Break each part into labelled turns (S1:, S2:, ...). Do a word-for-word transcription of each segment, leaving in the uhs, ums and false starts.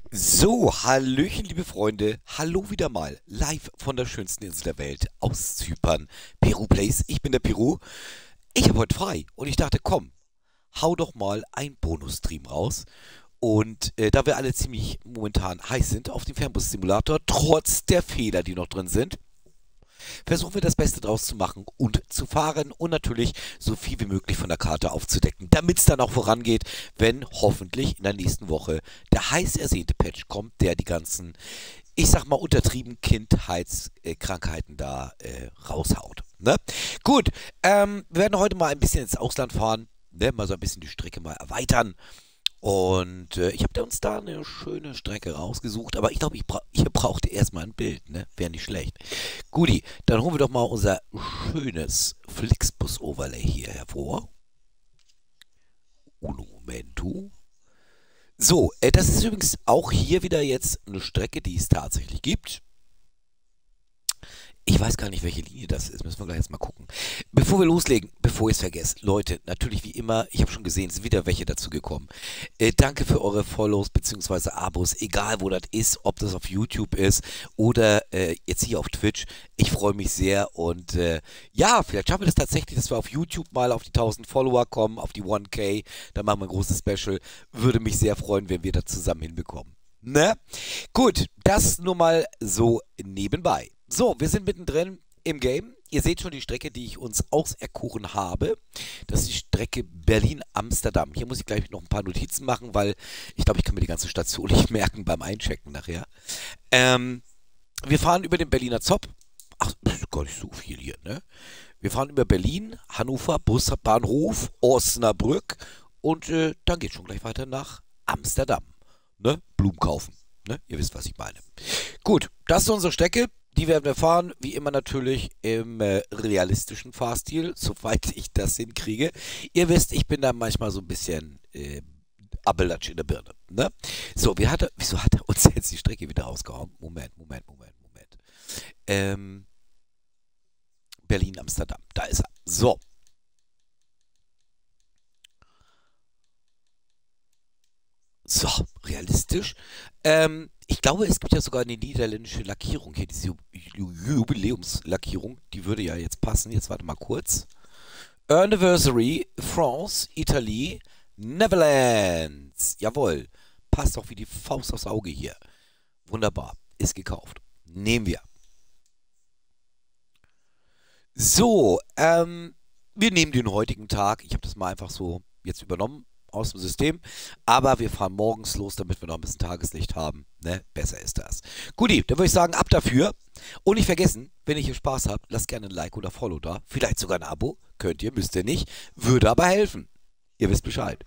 S1: So, hallöchen, liebe Freunde. Hallo wieder mal. Live von der schönsten Insel der Welt aus Zypern. Peru Place. Ich bin der Peru. Ich habe heute frei und ich dachte, komm, hau doch mal ein Bonus-Stream raus. Und äh, da wir alle ziemlich momentan heiß sind auf dem Fernbus-Simulator, trotz der Fehler, die noch drin sind, versuchen wir das Beste draus zu machen und zu fahren und natürlich so viel wie möglich von der Karte aufzudecken, damit es dann auch vorangeht, wenn hoffentlich in der nächsten Woche der heiß ersehnte Patch kommt, der die ganzen, ich sag mal untertrieben, Kindheitskrankheiten da äh, raushaut. Ne? Gut, ähm, wir werden heute mal ein bisschen ins Ausland fahren, ne? Mal so ein bisschen die Strecke mal erweitern. Und äh, ich habe uns da eine schöne Strecke rausgesucht, aber ich glaube, ich bra ihr braucht erstmal ein Bild, ne? Wäre nicht schlecht. Guti, dann holen wir doch mal unser schönes Flixbus-Overlay hier hervor. Uno momento. So, äh, das ist übrigens auch hier wieder jetzt eine Strecke, die es tatsächlich gibt. Ich weiß gar nicht, welche Linie das ist. Müssen wir gleich jetzt mal gucken. Bevor wir loslegen, bevor ich es vergesse, Leute, natürlich wie immer, ich habe schon gesehen, es sind wieder welche dazu gekommen. Äh, danke für eure Follows bzw. Abos, egal wo das ist, ob das auf YouTube ist oder äh, jetzt hier auf Twitch. Ich freue mich sehr und äh, ja, vielleicht schaffen wir das tatsächlich, dass wir auf YouTube mal auf die tausend Follower kommen, auf die one K. Dann machen wir ein großes Special. Würde mich sehr freuen, wenn wir das zusammen hinbekommen. Ne? Gut, das nur mal so nebenbei. So, wir sind mittendrin im Game. Ihr seht schon die Strecke, die ich uns auserkoren habe. Das ist die Strecke Berlin-Amsterdam. Hier muss ich gleich noch ein paar Notizen machen, weil ich glaube, ich kann mir die ganze Station nicht merken beim Einchecken nachher. Ähm, wir fahren über den Berliner Zopp. Ach, das ist gar nicht so viel hier, ne? Wir fahren über Berlin, Hannover, Busbahnhof, Osnabrück und äh, dann geht es schon gleich weiter nach Amsterdam. Ne? Blumen kaufen. Ne? Ihr wisst, was ich meine. Gut, das ist unsere Strecke. Die werden wir fahren, wie immer natürlich im äh, realistischen Fahrstil, soweit ich das hinkriege. Ihr wisst, ich bin da manchmal so ein bisschen äh, Abellatsch in der Birne. Ne? So, wie hat er, wieso hat er uns jetzt die Strecke wieder rausgehauen? Moment, Moment, Moment, Moment. Ähm, Berlin-Amsterdam, da ist er. So. So, realistisch. Ähm, ich glaube, es gibt ja sogar eine niederländische Lackierung hier, diese Ju- Jubiläumslackierung. Die würde ja jetzt passen. Jetzt warte mal kurz. Anniversary, France, Italie, Netherlands. Jawohl. Passt doch wie die Faust aufs Auge hier. Wunderbar. Ist gekauft. Nehmen wir. So, ähm, wir nehmen den heutigen Tag. Ich habe das mal einfach so jetzt übernommen aus dem System. Aber wir fahren morgens los, damit wir noch ein bisschen Tageslicht haben. Ne? Besser ist das. Guti, dann würde ich sagen, ab dafür. Und nicht vergessen, wenn ihr hier Spaß habt, lasst gerne ein Like oder Follow da. Vielleicht sogar ein Abo. Könnt ihr, müsst ihr nicht. Würde aber helfen. Ihr wisst Bescheid.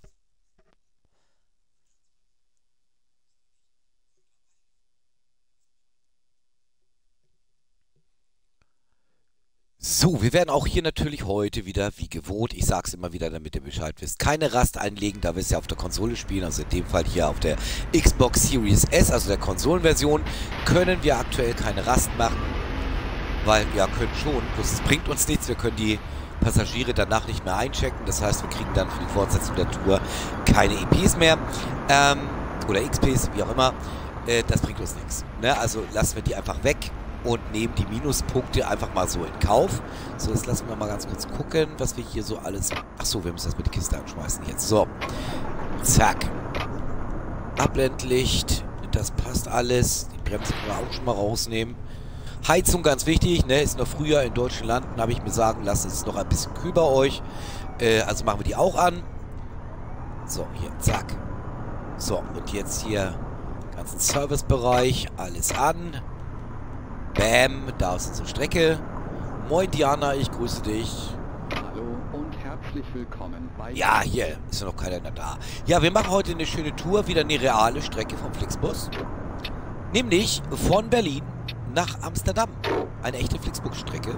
S1: So, wir werden auch hier natürlich heute wieder, wie gewohnt, ich sag's immer wieder, damit ihr Bescheid wisst, keine Rast einlegen, da wir es ja auf der Konsole spielen, also in dem Fall hier auf der Xbox Series S, also der Konsolenversion, können wir aktuell keine Rast machen, weil, ja, können schon, bloß es bringt uns nichts, wir können die Passagiere danach nicht mehr einchecken, das heißt, wir kriegen dann für die Fortsetzung der Tour keine E Ps mehr, ähm, oder X Ps, wie auch immer, äh, das bringt uns nichts, ne, also lassen wir die einfach weg. Und nehmen die Minuspunkte einfach mal so in Kauf. So, jetzt lassen wir mal ganz kurz gucken, was wir hier so alles... Achso, wir müssen erstmal die Kiste anschmeißen jetzt. So. Zack. Abblendlicht. Das passt alles. Die Bremse können wir auch schon mal rausnehmen. Heizung, ganz wichtig, ne? Ist noch früher in deutschen Landen, habe ich mir sagen lassen, ist noch ein bisschen kühl bei euch. Äh, also machen wir die auch an. So, hier, zack. So, und jetzt hier ganzen Servicebereich, alles an. Bam, da ist unsere Strecke. Moin Diana, ich grüße dich.
S2: Hallo und herzlich willkommen bei...
S1: Ja, hier ist ja noch keiner da. Ja, wir machen heute eine schöne Tour, wieder eine reale Strecke vom Flixbus. Nämlich von Berlin nach Amsterdam. Eine echte Flixbus-Strecke.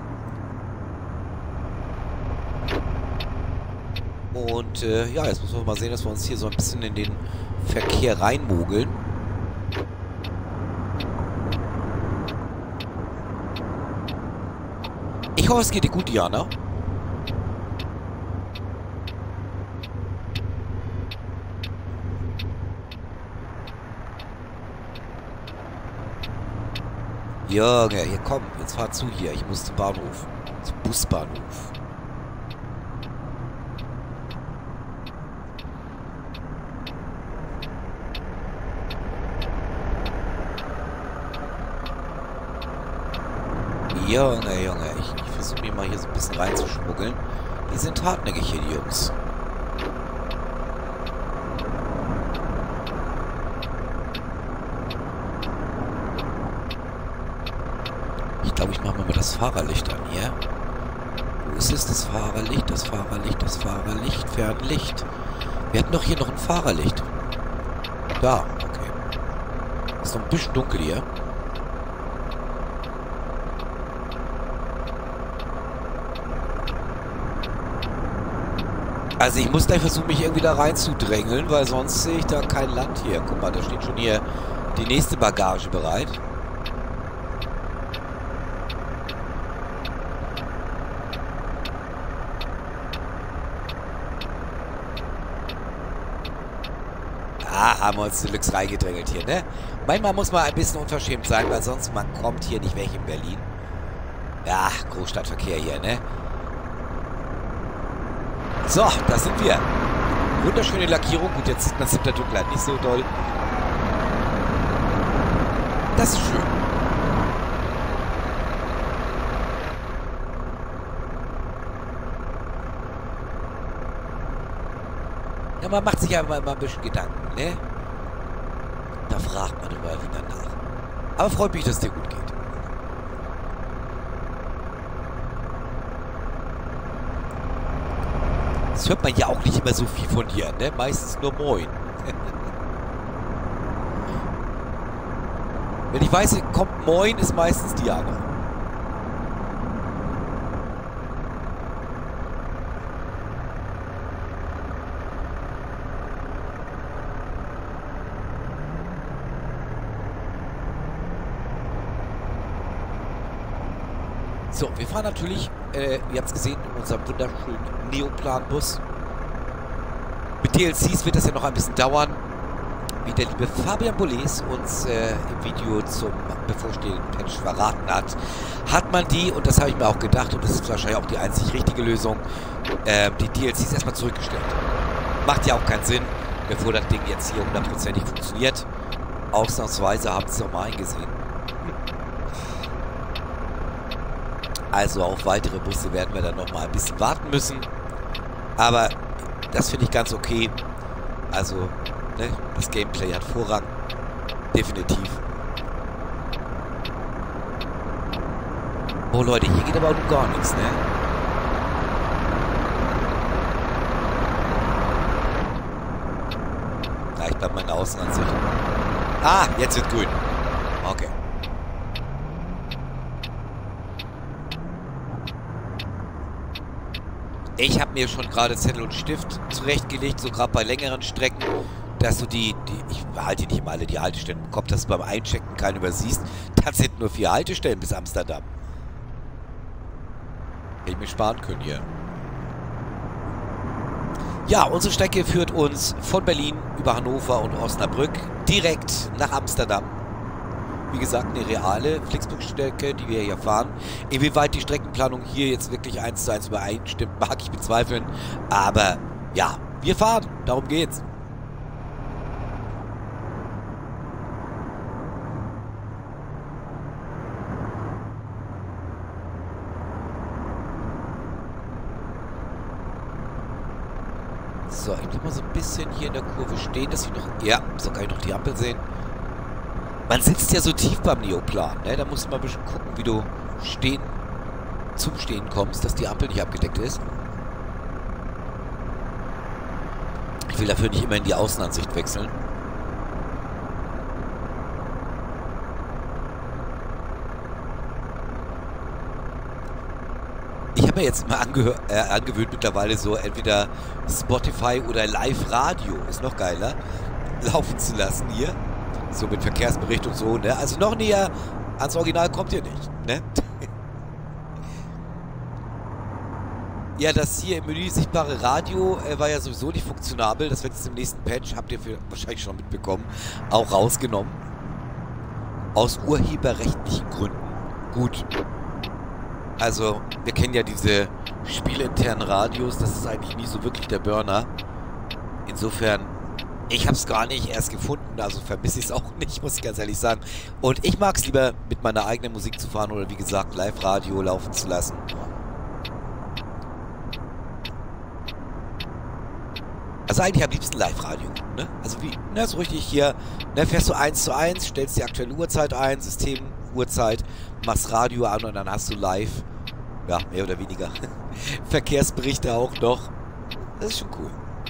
S1: Und äh, ja, jetzt müssen wir mal sehen, dass wir uns hier so ein bisschen in den Verkehr reinmogeln. Ich hoffe, es geht dir gut, Diana. Junge, hier komm, jetzt fahr zu hier. Ich muss zum Bahnhof. Zum Busbahnhof. Junge, Junge, ich, ich versuche mich mal hier so ein bisschen reinzuschmuggeln. Die sind hartnäckig hier, die Jungs. Ich glaube, ich mache mir mal das Fahrerlicht an hier. Wo ist es, das Fahrerlicht, das Fahrerlicht, das Fahrerlicht, Fernlicht? Wir hatten doch hier noch ein Fahrerlicht. Da, okay. Ist noch ein bisschen dunkel hier. Also ich muss gleich versuchen, mich irgendwie da reinzudrängeln, weil sonst sehe ich da kein Land hier. Guck mal, da steht schon hier die nächste Bagage bereit. Ah, haben wir uns Deluxe reingedrängelt hier, ne? Manchmal muss man ein bisschen unverschämt sein, weil sonst man kommt hier nicht weg in Berlin. Ja, Großstadtverkehr hier, ne? So, da sind wir. Wunderschöne Lackierung. Gut, jetzt sieht man es in der Dunkelheit nicht so doll. Das ist schön. Ja, man macht sich ja immer, immer ein bisschen Gedanken, ne? Da fragt man immer wieder nach. Aber freut mich, dass es dir gut geht. Das hört man ja auch nicht immer so viel von dir, ne? Meistens nur Moin. Wenn ich weiß, kommt Moin, ist meistens Diana. So, wir fahren natürlich, äh, ihr habt es gesehen, in unserem wunderschönen Neoplan-Bus. Mit D L Cs wird das ja noch ein bisschen dauern. Wie der liebe Fabian Boulez uns äh, im Video zum bevorstehenden Patch verraten hat, hat man die, und das habe ich mir auch gedacht, und das ist wahrscheinlich auch die einzig richtige Lösung, äh, die D L Cs erstmal zurückgestellt. Macht ja auch keinen Sinn, bevor das Ding jetzt hier hundertprozentig funktioniert. Ausnahmsweise haben sie es auch mal eingesehen. Also auf weitere Busse werden wir dann noch mal ein bisschen warten müssen. Aber das finde ich ganz okay. Also, ne, das Gameplay hat Vorrang. Definitiv. Oh Leute, hier geht aber um gar nichts, ne? Ja, ich bleib mal in der Außenansicht. Ah, jetzt wird grün. Okay. Ich habe mir schon gerade Zettel und Stift zurechtgelegt, so gerade bei längeren Strecken, dass du die, die ich behalte die nicht immer alle die Haltestellen im Kopf, dass du beim Einchecken keinen übersiehst. Das sind nur vier Haltestellen bis Amsterdam. Hätte ich mir sparen können hier. Ja, unsere Strecke führt uns von Berlin über Hannover und Osnabrück direkt nach Amsterdam. Wie gesagt, eine reale Flixbus-Strecke, die wir hier fahren. Inwieweit die Streckenplanung hier jetzt wirklich eins zu eins übereinstimmt, mag ich bezweifeln. Aber ja, wir fahren. Darum geht's. So, ich bleib mal so ein bisschen hier in der Kurve stehen, dass ich noch... Ja, so kann ich noch die Ampel sehen. Man sitzt ja so tief beim Neoplan, ne? Da musst du mal ein bisschen gucken, wie du stehen, zum Stehen kommst, dass die Ampel nicht abgedeckt ist. Ich will dafür nicht immer in die Außenansicht wechseln. Ich habe mir jetzt mal angehör, äh, angewöhnt mittlerweile so entweder Spotify oder Live-Radio, ist noch geiler, laufen zu lassen hier. So mit Verkehrsbericht und so, ne? Also noch näher ans Original kommt ihr nicht, ne? Ja, das hier im Menü sichtbare Radio äh, war ja sowieso nicht funktionabel. Das wird jetzt im nächsten Patch, habt ihr für, wahrscheinlich schon mitbekommen, auch rausgenommen. Aus urheberrechtlichen Gründen. Gut. Also, wir kennen ja diese spielinternen Radios. Das ist eigentlich nie so wirklich der Burner. Insofern, ich habe es gar nicht erst gefunden. Also vermisse ich es auch nicht, muss ich ganz ehrlich sagen. Und ich mag es lieber, mit meiner eigenen Musik zu fahren oder wie gesagt, Live-Radio laufen zu lassen. Also eigentlich am liebsten Live-Radio, ne? Also wie, ne, so richtig hier, ne, fährst du eins zu eins, stellst die aktuelle Uhrzeit ein, System, Uhrzeit, machst Radio an und dann hast du live, ja, mehr oder weniger, Verkehrsberichte auch noch. Das ist schon cool.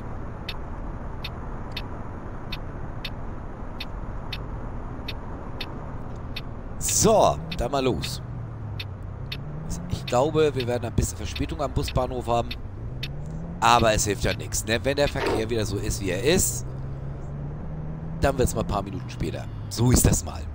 S1: So, dann mal los. Ich glaube, wir werden ein bisschen Verspätung am Busbahnhof haben. Aber es hilft ja nichts, ne? Wenn der Verkehr wieder so ist, wie er ist, dann wird es mal ein paar Minuten später. So ist das mal.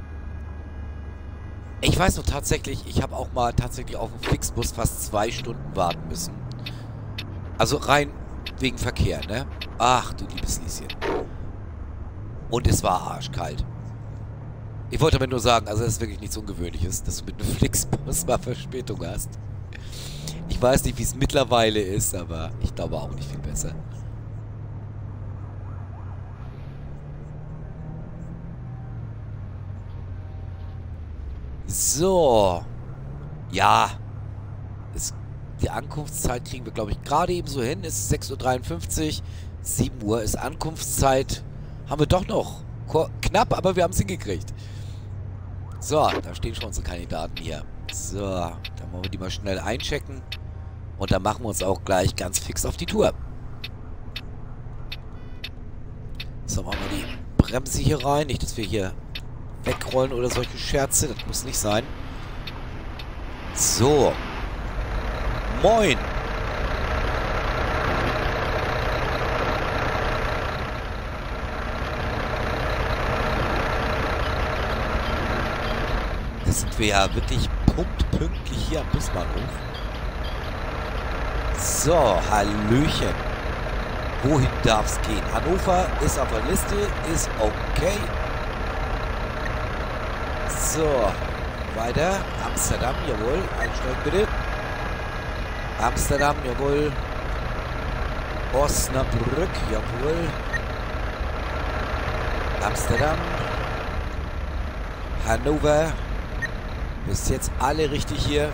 S1: Ich weiß noch tatsächlich, ich habe auch mal tatsächlich auf dem Flixbus fast zwei Stunden warten müssen. Also rein wegen Verkehr, ne? Ach, du liebes Lieschen. Und es war arschkalt. Ich wollte damit nur sagen, also es ist wirklich nichts Ungewöhnliches, dass du mit einem Flixbus mal Verspätung hast. Ich weiß nicht, wie es mittlerweile ist, aber ich glaube auch nicht viel besser. So. Ja. Es, die Ankunftszeit kriegen wir, glaube ich, gerade eben so hin. Es ist sechs Uhr dreiundfünfzig. sieben Uhr ist Ankunftszeit. Haben wir doch noch. Knapp, aber wir haben es hingekriegt. So, da stehen schon unsere Kandidaten hier. So, dann wollen wir die mal schnell einchecken. Und dann machen wir uns auch gleich ganz fix auf die Tour. So, machen wir die Bremse hier rein. Nicht, dass wir hier wegrollen oder solche Scherze. Das muss nicht sein. So. Moin. Da sind wir ja wirklich punktpünktlich hier am Busbahnhof. So, Hallöchen. Wohin darf es gehen? Hannover ist auf der Liste, ist okay. So, weiter. Amsterdam, jawohl. Einsteigen bitte. Amsterdam, jawohl. Osnabrück, jawohl. Amsterdam. Hannover. Bis jetzt alle richtig hier.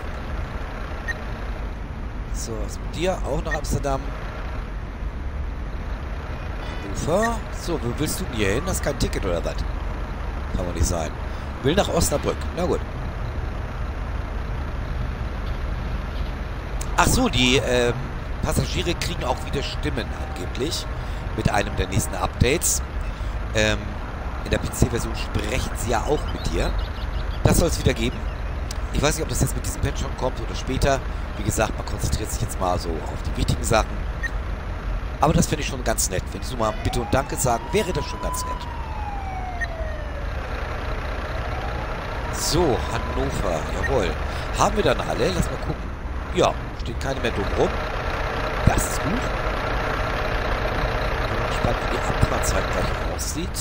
S1: So, was ist mit dir? Auch nach Amsterdam. Hannover. So, wo willst du denn hier hin? Hast kein Ticket oder was? Kann man nicht sein. Will nach Osnabrück. Na gut. Ach so, die ähm, Passagiere kriegen auch wieder Stimmen angeblich. Mit einem der nächsten Updates. Ähm, in der P C-Version sprechen sie ja auch mit dir. Das soll es wieder geben. Ich weiß nicht, ob das jetzt mit diesem Patch schon kommt oder später. Wie gesagt, man konzentriert sich jetzt mal so auf die wichtigen Sachen. Aber das finde ich schon ganz nett. Wenn die so mal Bitte und Danke sagen, wäre das schon ganz nett. So, Hannover, jawohl. Haben wir dann alle? Lass mal gucken. Ja, steht keine mehr dumm rum. Das ist gut. Ich bin gespannt, wie die Abfahrtzeit gleich aussieht.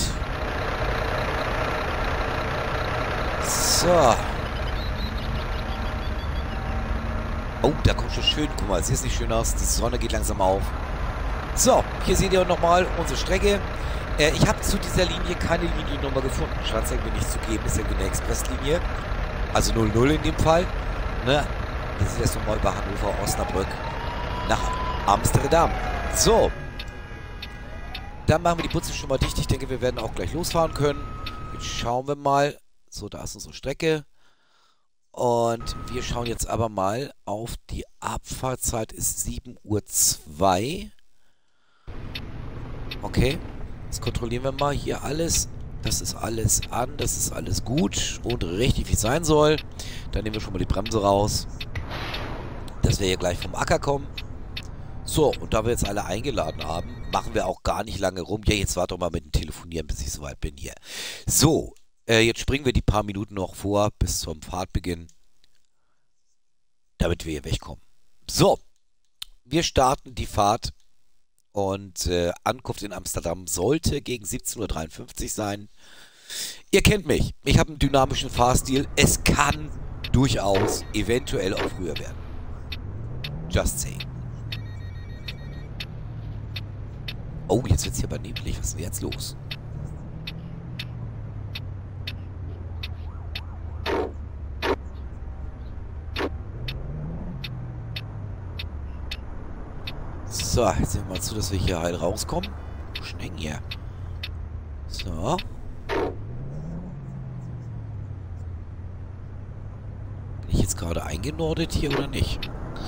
S1: So. Oh, da kommt schon schön. Guck mal, sieht es nicht schön aus. Die Sonne geht langsam auf. So, hier seht ihr nochmal unsere Strecke. Äh, ich habe zu dieser Linie keine Liniennummer gefunden. Scheint es irgendwie nicht zu geben. Ist irgendwie eine Expresslinie. Also null null in dem Fall. Ne? Wir sind jetzt nochmal über Hannover, Osnabrück nach Amsterdam. So. Dann machen wir die Putze schon mal dicht. Ich denke, wir werden auch gleich losfahren können. Jetzt schauen wir mal. So, da ist unsere Strecke. Und wir schauen jetzt aber mal auf die Abfahrtzeit. Ist sieben Uhr zwei. Okay. Jetzt kontrollieren wir mal hier alles. Das ist alles an. Das ist alles gut. Und richtig, wie es sein soll. Dann nehmen wir schon mal die Bremse raus. Dass wir hier gleich vom Acker kommen. So, und da wir jetzt alle eingeladen haben, machen wir auch gar nicht lange rum. Ja, jetzt warte doch mal mit dem Telefonieren, bis ich soweit bin hier. So. Äh, jetzt springen wir die paar Minuten noch vor bis zum Fahrtbeginn, damit wir hier wegkommen. So, wir starten die Fahrt und äh, Ankunft in Amsterdam sollte gegen siebzehn Uhr dreiundfünfzig sein. Ihr kennt mich, ich habe einen dynamischen Fahrstil. Es kann durchaus eventuell auch früher werden. Just saying. Oh, jetzt wird's hier aber neblig. Was ist denn jetzt los? So, jetzt sehen wir mal zu, dass wir hier halt rauskommen. Schnell hier. So. Bin ich jetzt gerade eingenordet hier oder nicht?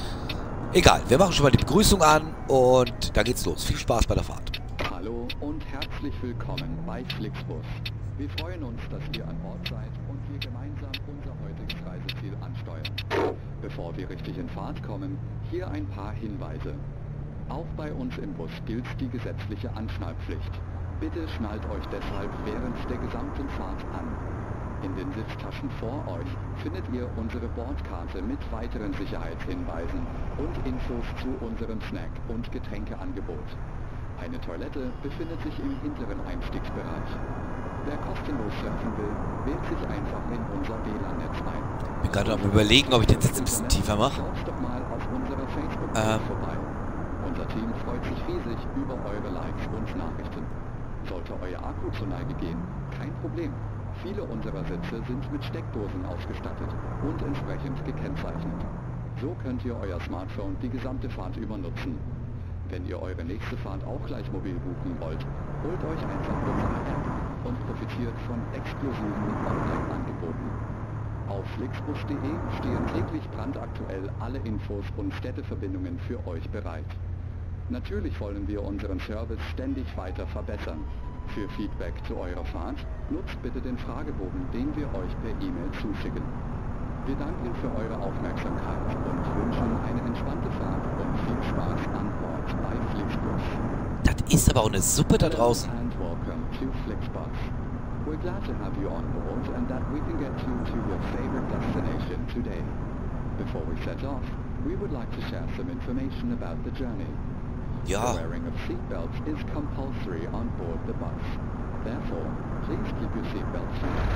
S1: Egal, wir machen schon mal die Begrüßung an und da geht's los. Viel Spaß bei der Fahrt.
S2: Hallo und herzlich willkommen bei Flixbus. Wir freuen uns, dass ihr an Bord seid und wir gemeinsam unser heutiges Reiseziel ansteuern. Bevor wir richtig in Fahrt kommen, hier ein paar Hinweise. Auch bei uns im Bus gilt die gesetzliche Anschnallpflicht. Bitte schnallt euch deshalb während der gesamten Fahrt an. In den Sitztaschen vor euch findet ihr unsere Bordkarte mit weiteren Sicherheitshinweisen und Infos zu unserem Snack- und Getränkeangebot. Eine Toilette befindet sich im hinteren Einstiegsbereich. Wer kostenlos surfen will, wählt sich einfach in unser W L A N-Netz ein.
S1: Ich bin gerade am Überlegen, ob ich den Sitz ein bisschen tiefer mache.
S2: Schaut doch mal auf unserer Facebook
S1: ähm.
S2: vorbei. Unser Team freut sich riesig über eure Likes und Nachrichten. Sollte euer Akku zur Neige gehen, kein Problem. Viele unserer Sitze sind mit Steckdosen ausgestattet und entsprechend gekennzeichnet. So könnt ihr euer Smartphone die gesamte Fahrt über nutzen. Wenn ihr eure nächste Fahrt auch gleich mobil buchen wollt, holt euch einfach unsere App und profitiert von exklusiven Online-Angeboten. Auf flixbus punkt de stehen täglich brandaktuell alle Infos und Städteverbindungen für euch bereit. Natürlich wollen wir unseren Service ständig weiter verbessern. Für Feedback zu eurer Fahrt nutzt bitte den Fragebogen, den wir euch per E-Mail zuschicken. Wir danken für eure Aufmerksamkeit und wünschen eine entspannte Fahrt und viel Spaß an Bord bei Flixbus.
S1: Das ist aber auch eine Suppe da draußen.
S2: And welcome to Flixbus. We're glad to have you on board and that we can get you to your favorite destination today. Before we set off, we would like to share some information about the journey.
S1: Ja.
S2: The wearing of seatbelts is compulsory on board the bus. Therefore, please keep your seatbelts fastened.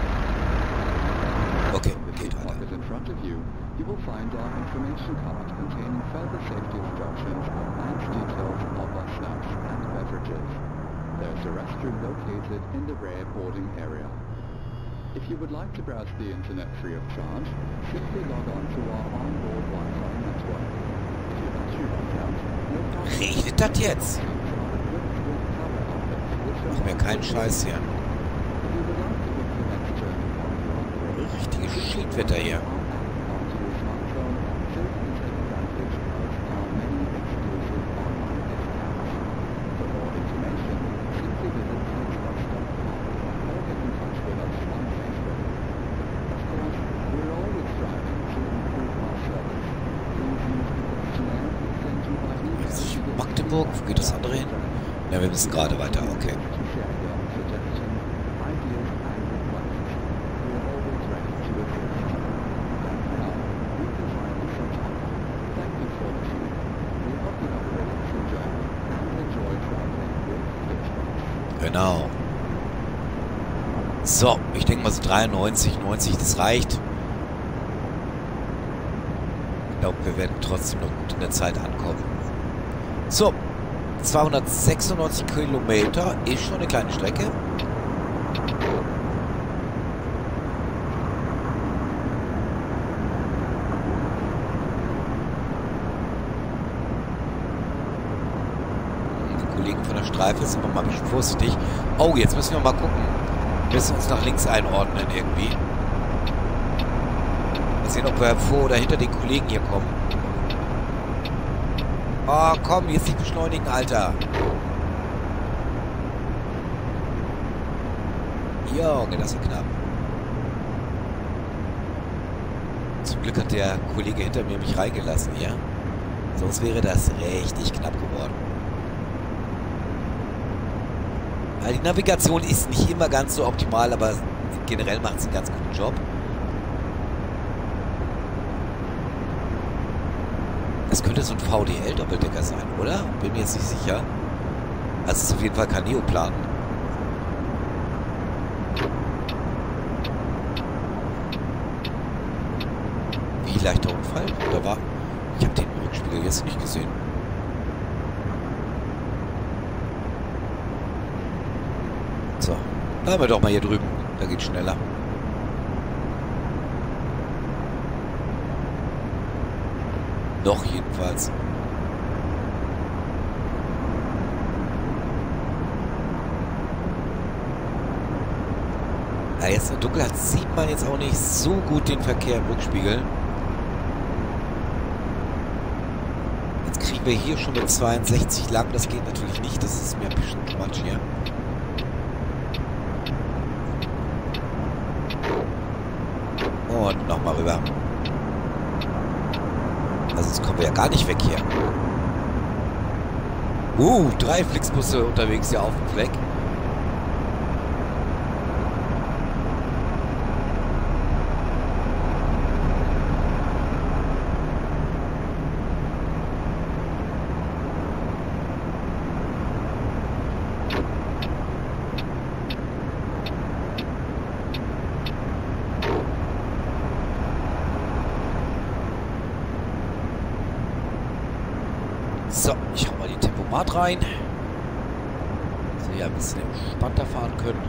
S1: Okay,
S2: In the
S1: geht
S2: seat
S1: weiter.
S2: pocket in front of you, you will find our information card containing further safety instructions and details of our snacks and beverages. There's a restroom located in the rear boarding area. If you would like to browse the internet free of charge, simply log on to our onboard Wi-Fi network. If your battery runs out, no problem.
S1: Regnet das jetzt? Mach mir keinen Scheiß hier. Richtiges Schiedwetter hier. Magdeburg, wo geht das andere hin? Ja, wir müssen gerade weiter, okay. Genau. So, ich denke mal so dreiundneunzig, neunzig, das reicht. Ich glaube, wir werden trotzdem noch gut in der Zeit ankommen. So, zweihundertsechsundneunzig Kilometer ist schon eine kleine Strecke. Die Kollegen von der Streife sind noch mal ein bisschen vorsichtig. Oh, jetzt müssen wir mal gucken. Wir müssen uns nach links einordnen irgendwie. Mal sehen, ob wir vor oder hinter den Kollegen hier kommen. Oh, komm, jetzt nicht beschleunigen, Alter. Junge, das ist knapp. Zum Glück hat der Kollege hinter mir mich reingelassen hier. Sonst wäre das richtig knapp geworden. Also die Navigation ist nicht immer ganz so optimal, aber generell macht sie einen ganz guten Job. Das könnte so ein V D L-Doppeldecker sein, oder? Bin mir jetzt nicht sicher. Also es ist auf jeden Fall kein Neoplan. Wie leichter Unfall? Da war... Ich habe den Rückspiegel jetzt nicht gesehen. So. Bleiben wir doch mal hier drüben. Da geht's schneller. Noch jedenfalls. Ja, jetzt in der Dunkelheit sieht man jetzt auch nicht so gut den Verkehr im Rückspiegel. Jetzt kriegen wir hier schon mit zweiundsechzig lang. Das geht natürlich nicht. Das ist mir ein bisschen Quatsch hier. Und nochmal rüber. Also jetzt kommen wir ja gar nicht weg hier. Uh, drei Flixbusse unterwegs hier auf dem Fleck. So, ich hau mal die Tempomat rein. So, ja, ein bisschen entspannter fahren können.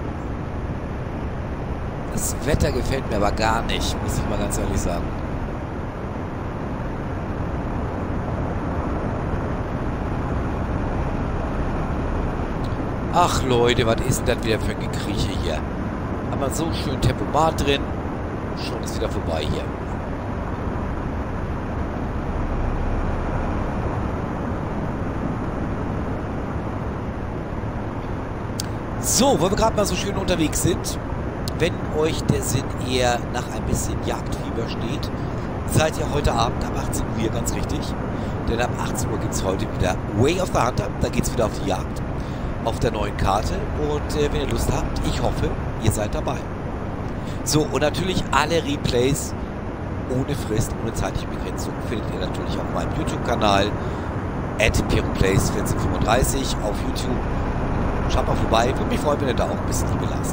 S1: Das Wetter gefällt mir aber gar nicht, muss ich mal ganz ehrlich sagen. Ach Leute, was ist denn das wieder für ein Gekrieche hier? Haben wir so schön Tempomat drin. Schon ist wieder vorbei hier. So, wo wir gerade mal so schön unterwegs sind, wenn euch der Sinn eher nach ein bisschen Jagdfieber steht, seid ihr heute Abend ab achtzehn Uhr hier ganz richtig. Denn ab achtzehn Uhr gibt es heute wieder Way of the Hunter. Da geht es wieder auf die Jagd. Auf der neuen Karte. Und äh, wenn ihr Lust habt, ich hoffe, ihr seid dabei. So, und natürlich alle Replays ohne Frist, ohne zeitliche Begrenzung findet ihr natürlich auf meinem YouTube-Kanal at piroplays vierzehnhundertfünfunddreißig auf YouTube. Schaut mal vorbei, würde mich freuen, wenn ihr da auch ein bisschen Liebe lasst.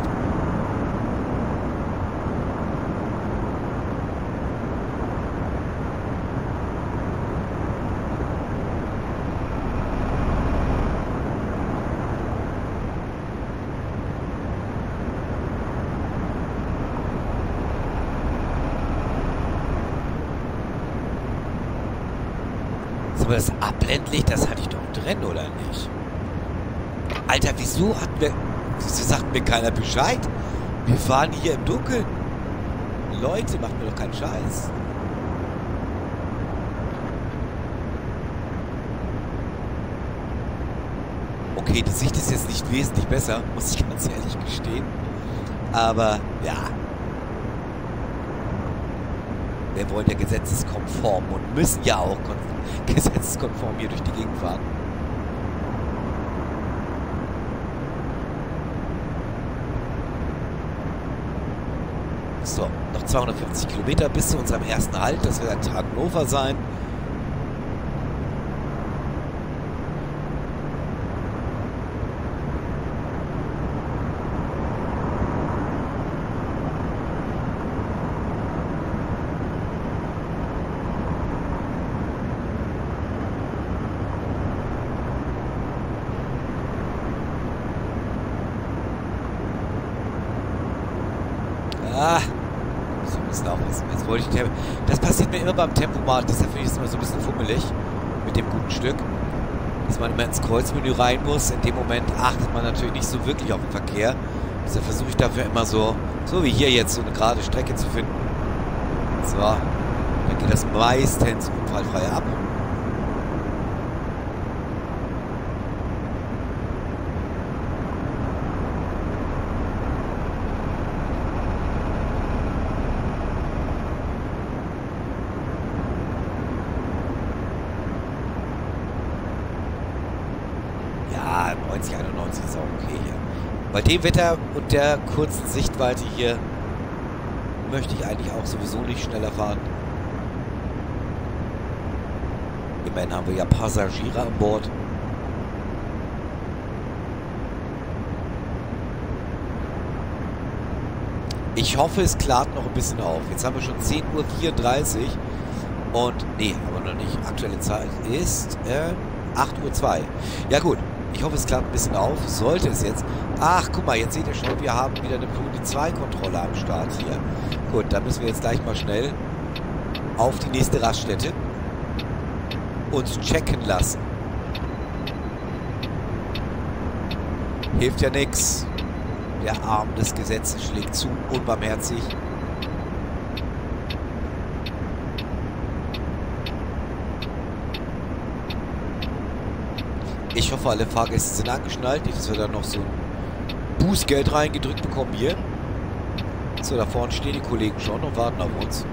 S1: So, das Abblendlicht, das hatte ich doch drin, oder nicht? Alter, wieso hat mir... Wieso sagt mir keiner Bescheid? Wir fahren hier im Dunkeln. Leute, macht mir doch keinen Scheiß. Okay, die Sicht ist jetzt nicht wesentlich besser, muss ich ganz ehrlich gestehen. Aber, ja. Wir wollen ja gesetzeskonform und müssen ja auch gesetzeskonform hier durch die Gegend fahren. So, noch zweihundertfünfzig Kilometer bis zu unserem ersten Halt. Das wird Hannover sein. Ah, so müssen aufpassen. Jetzt wollte ich... Das passiert mir immer beim Tempomat. Deshalb finde ich es immer so ein bisschen fummelig mit dem guten Stück. Dass man immer ins Kreuzmenü rein muss. In dem Moment achtet man natürlich nicht so wirklich auf den Verkehr. Deshalb versuche ich dafür immer so, so wie hier jetzt, so eine gerade Strecke zu finden. So, dann geht das meistens unfallfrei ab. neunzig, einundneunzig ist auch okay hier. Bei dem Wetter und der kurzen Sichtweite hier möchte ich eigentlich auch sowieso nicht schneller fahren. Immerhin haben wir ja Passagiere an Bord. Ich hoffe, es klart noch ein bisschen auf. Jetzt haben wir schon zehn Uhr vierunddreißig. Und, nee, aber noch nicht. Aktuelle Zeit ist äh, acht Uhr zwei. Ja gut, ich hoffe, es klappt ein bisschen auf. Sollte es jetzt. Ach, guck mal, jetzt seht ihr schon, wir haben wieder eine Puni zwei Kontrolle am Start hier. Gut, dann müssen wir jetzt gleich mal schnell auf die nächste Raststätte uns checken lassen. Hilft ja nichts. Der Arm des Gesetzes schlägt zu, unbarmherzig. Ich hoffe, alle Fahrgäste sind angeschnallt. Nicht, dass wir da noch so ein Bußgeld reingedrückt bekommen hier. So, da vorne stehen die Kollegen schon und warten auf uns.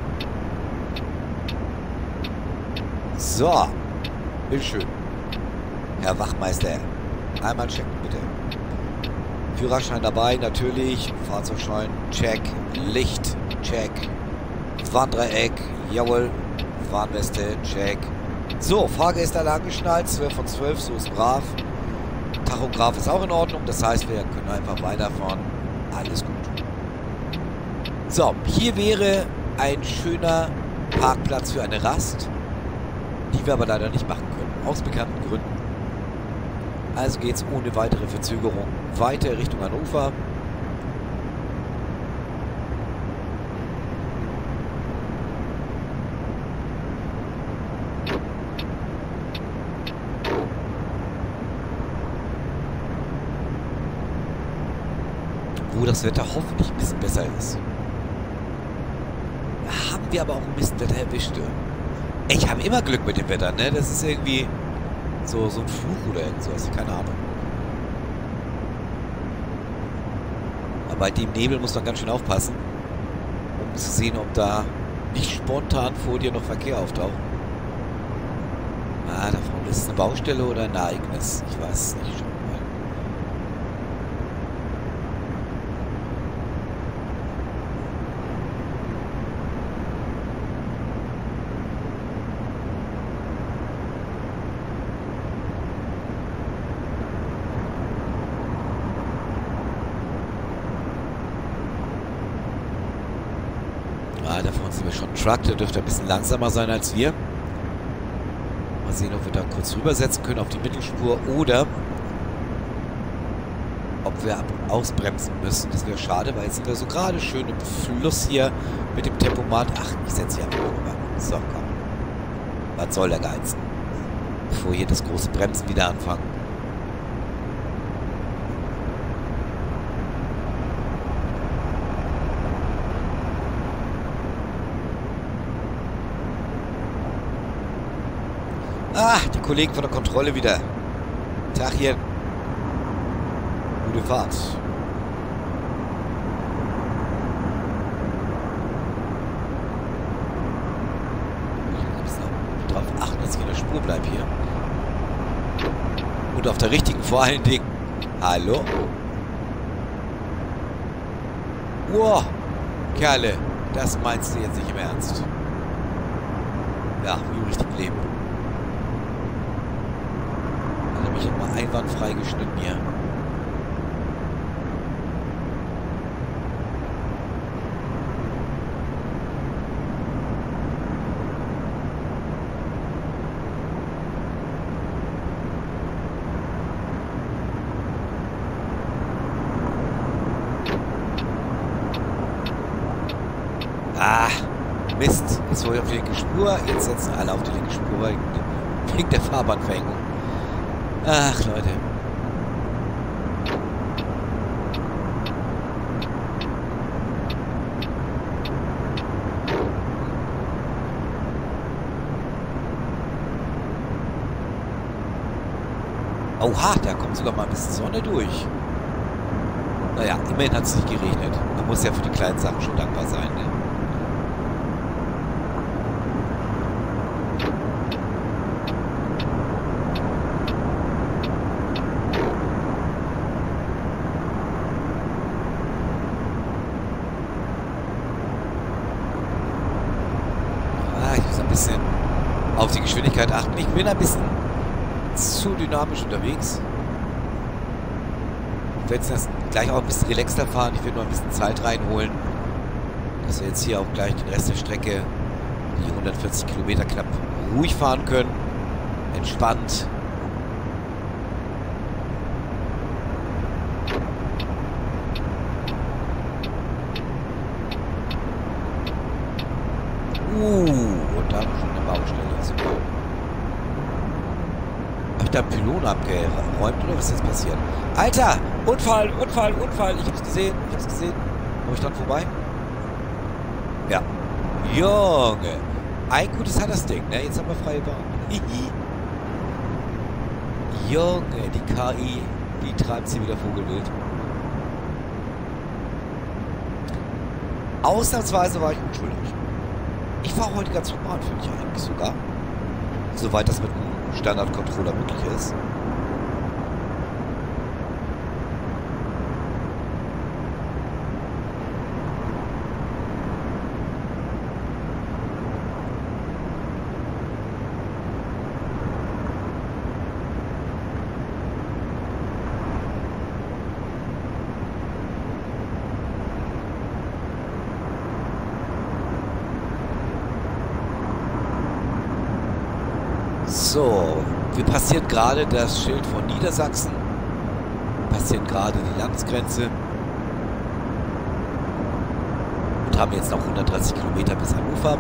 S1: So. Bitteschön. Herr Wachmeister. Einmal checken, bitte. Führerschein dabei, natürlich. Fahrzeugschein, check. Licht, check. Warndreieck, jawohl. Warnweste, check. So, Fahrgäste alle angeschnallt. zwölf von zwölf, so ist brav. Tachograph ist auch in Ordnung. Das heißt, wir können einfach weiterfahren. Alles gut. So, hier wäre ein schöner Parkplatz für eine Rast, die wir aber leider nicht machen können. Aus bekannten Gründen. Also geht es ohne weitere Verzögerung weiter Richtung Hannover. Wo das Wetter hoffentlich ein bisschen besser ist. Haben wir aber auch ein bisschen Wetter erwischt. Ich habe immer Glück mit dem Wetter, ne? Das ist irgendwie so, so ein Fluch oder irgendwas. Keine Ahnung. Aber bei dem Nebel muss man ganz schön aufpassen, um zu sehen, ob da nicht spontan vor dir noch Verkehr auftaucht. Ah, da vorne ist es eine Baustelle oder ein Ereignis. Ich weiß es nicht schon. Ah, da vorne sind wir schon ein Truck, der dürfte ein bisschen langsamer sein als wir. Mal sehen, ob wir da kurz rübersetzen können auf die Mittelspur oder ob wir ab und ausbremsen müssen. Das wäre schade, weil jetzt sind wir so gerade schön im Fluss hier mit dem Tempomat. Ach, ich setze hier einfach rüber. So, komm. Was soll der Geiz? Bevor hier das große Bremsen wieder anfangen. Ah, die Kollegen von der Kontrolle wieder. Tachchen. Gute Fahrt. Ich muss darauf achten, dass ich in der Spur bleibe hier. Und auf der richtigen vor allen Dingen. Hallo? Wow, Kerle, das meinst du jetzt nicht im Ernst? Ja, wie im richtigen Leben. Ich habe mal einwandfrei geschnitten hier. Ah, Mist. Jetzt war ich auf die linke Spur. Jetzt setzen alle auf die linke Spur wegen der Fahrbahnverengung. Ach, Leute. Oha, da kommt sogar mal ein bisschen Sonne durch. Naja, immerhin hat es nicht geregnet. Man muss ja für die kleinen Sachen schon dankbar sein, ne? Bisschen auf die Geschwindigkeit achten. Ich bin ein bisschen zu dynamisch unterwegs. Ich werde jetzt gleich auch ein bisschen relaxter fahren. Ich will nur ein bisschen Zeit reinholen, dass wir jetzt hier auch gleich den Rest der Strecke, die hundertvierzig Kilometer knapp, ruhig fahren können. Entspannt. Uh, und da noch schon eine Baustelle. Super. Hab ich da einen Pylon abgeräumt oder was ist jetzt passiert? Alter! Unfall, Unfall, Unfall! Ich hab's gesehen, ich hab's gesehen. Komm ich dran vorbei? Ja. Junge! Ein gutes hat das Ding, ne? Jetzt haben wir freie Bahn. Junge, die K I, die treibt sie wieder vogelwild. Ausnahmsweise war ich unschuldig. Ich fahre heute ganz normal, finde ich eigentlich sogar. Soweit das mit einem Standard-Controller möglich ist. So, wir passieren gerade das Schild von Niedersachsen, passieren gerade die Landesgrenze und haben jetzt noch hundertdreißig Kilometer bis Hannover.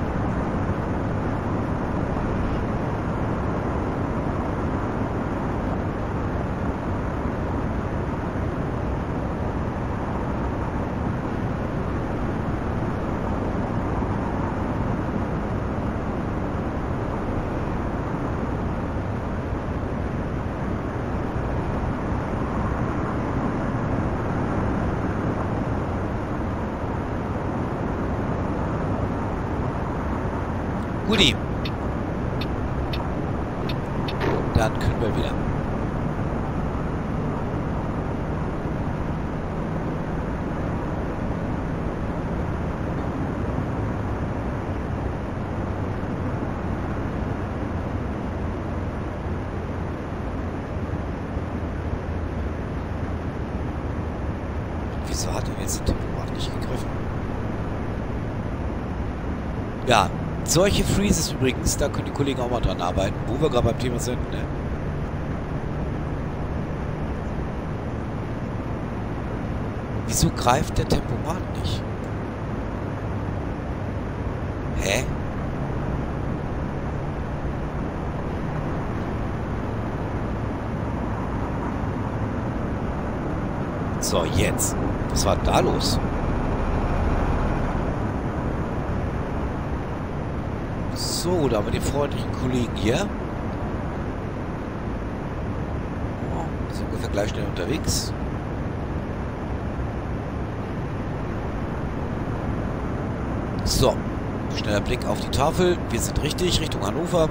S1: Guti. Dann können wir wieder. Wieso hat er jetzt den Tempomat nicht gegriffen? Ja. Solche Freezes übrigens, da können die Kollegen auch mal dran arbeiten, wo wir gerade beim Thema sind, ne? Wieso greift der Tempomat nicht? Hä? So, jetzt. Was war da los? So, da haben wir den freundlichen Kollegen hier. Oh, sind ungefähr gleich schnell unterwegs. So, schneller Blick auf die Tafel. Wir sind richtig, Richtung Hannover.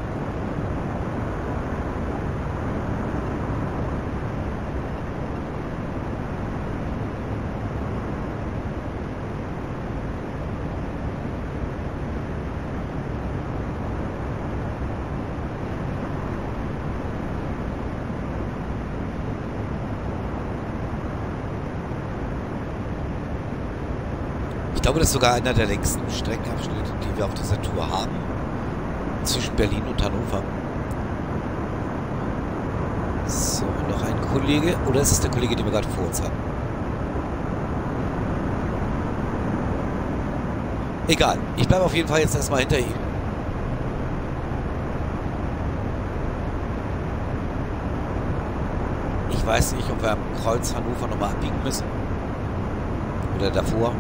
S1: Ich glaube, das ist sogar einer der längsten Streckenabschnitte, die wir auf dieser Tour haben. Zwischen Berlin und Hannover. So, noch ein Kollege. Oder ist es der Kollege, den wir gerade vor uns haben? Egal. Ich bleibe auf jeden Fall jetzt erstmal hinter ihm. Ich weiß nicht, ob wir am Kreuz Hannover nochmal abbiegen müssen. Oder davor.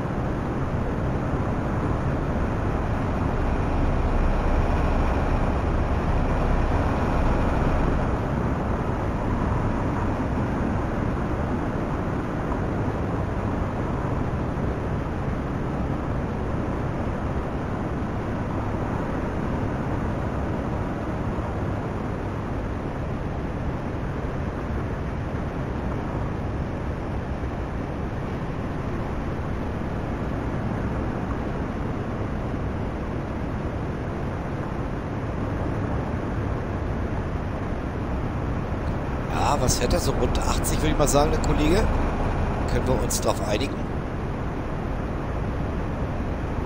S1: Was hätte er? So rund achtzig, würde ich mal sagen, der Kollege. Können wir uns darauf einigen?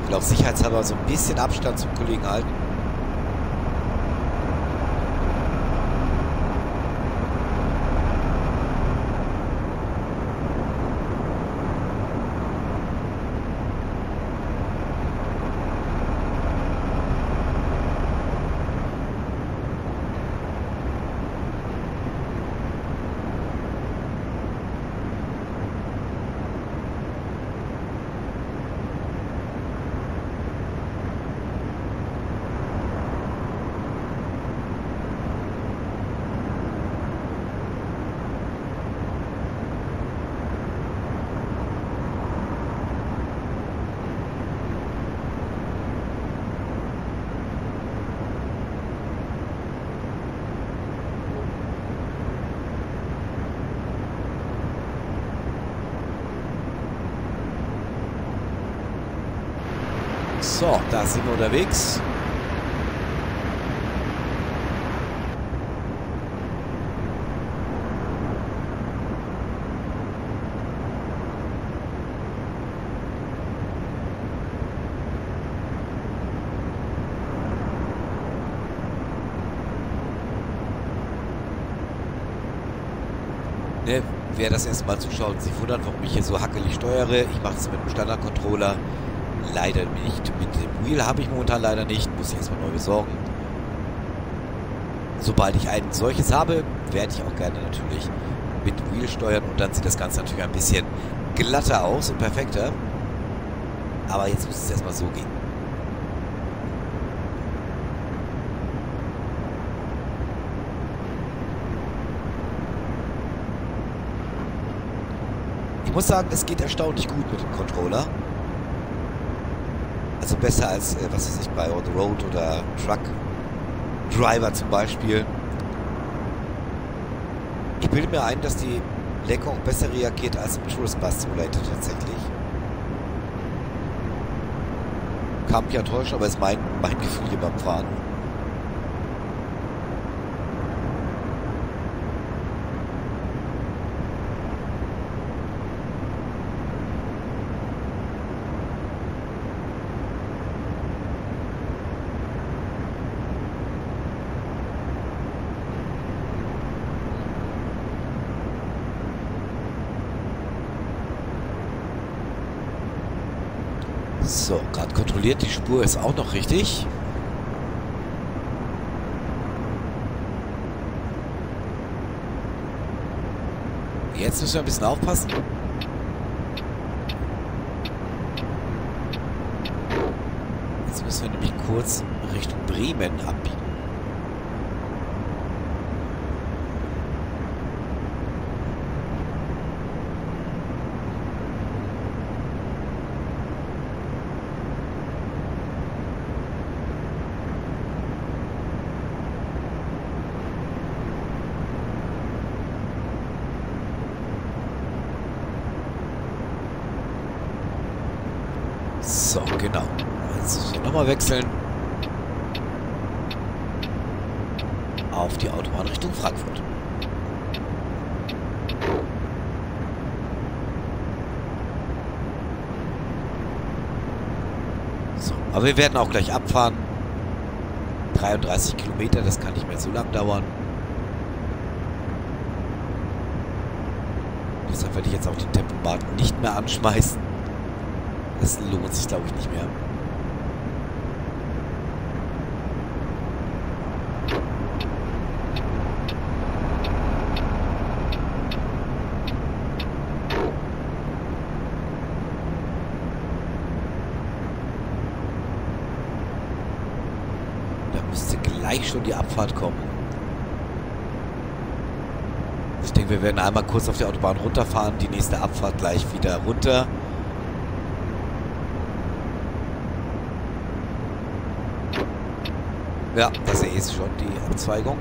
S1: Ich will auf sicherheitshalber so ein bisschen Abstand zum Kollegen halten. So, da sind wir unterwegs. Ne, wer das erste Mal zuschaut und sich wundert, warum ich hier so hackelig steuere, ich mache das mit dem Standard-Controller. Leider nicht. Mit dem Wheel habe ich momentan leider nicht. Muss ich erstmal neu besorgen. Sobald ich ein solches habe, werde ich auch gerne natürlich mit Wheel steuern. Und dann sieht das Ganze natürlich ein bisschen glatter aus und perfekter. Aber jetzt muss es erstmal so gehen. Ich muss sagen, es geht erstaunlich gut mit dem Controller. Also besser als, äh, was weiß ich, bei On the Road oder Truck Driver zum Beispiel. Ich bilde mir ein, dass die Lenkung besser reagiert als im Tourist Bus Simulator tatsächlich. Kann mich ja täuschen, aber ist mein, mein Gefühl hier beim Fahren. So, gerade kontrolliert, die Spur ist auch noch richtig. Jetzt müssen wir ein bisschen aufpassen. Jetzt müssen wir nämlich kurz Richtung Bremen abbiegen. So, genau. Jetzt nochmal wechseln. Auf die Autobahn Richtung Frankfurt. So, aber wir werden auch gleich abfahren. dreiunddreißig Kilometer, das kann nicht mehr so lang dauern. Deshalb werde ich jetzt auch den Tempomaten nicht mehr anschmeißen. Das lohnt sich, glaube ich, nicht mehr. Da müsste gleich schon die Abfahrt kommen. Ich denke, wir werden einmal kurz auf der Autobahn runterfahren, die nächste Abfahrt gleich wieder runter. Ja, das hier ist schon die Abzweigung.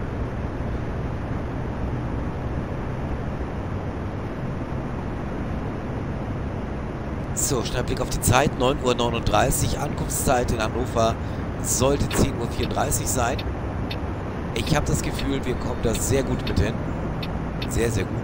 S1: So, schnell Blick auf die Zeit. neun Uhr neununddreißig. Ankunftszeit in Hannover sollte zehn Uhr vierunddreißig sein. Ich habe das Gefühl, wir kommen da sehr gut mit hin. Sehr, sehr gut.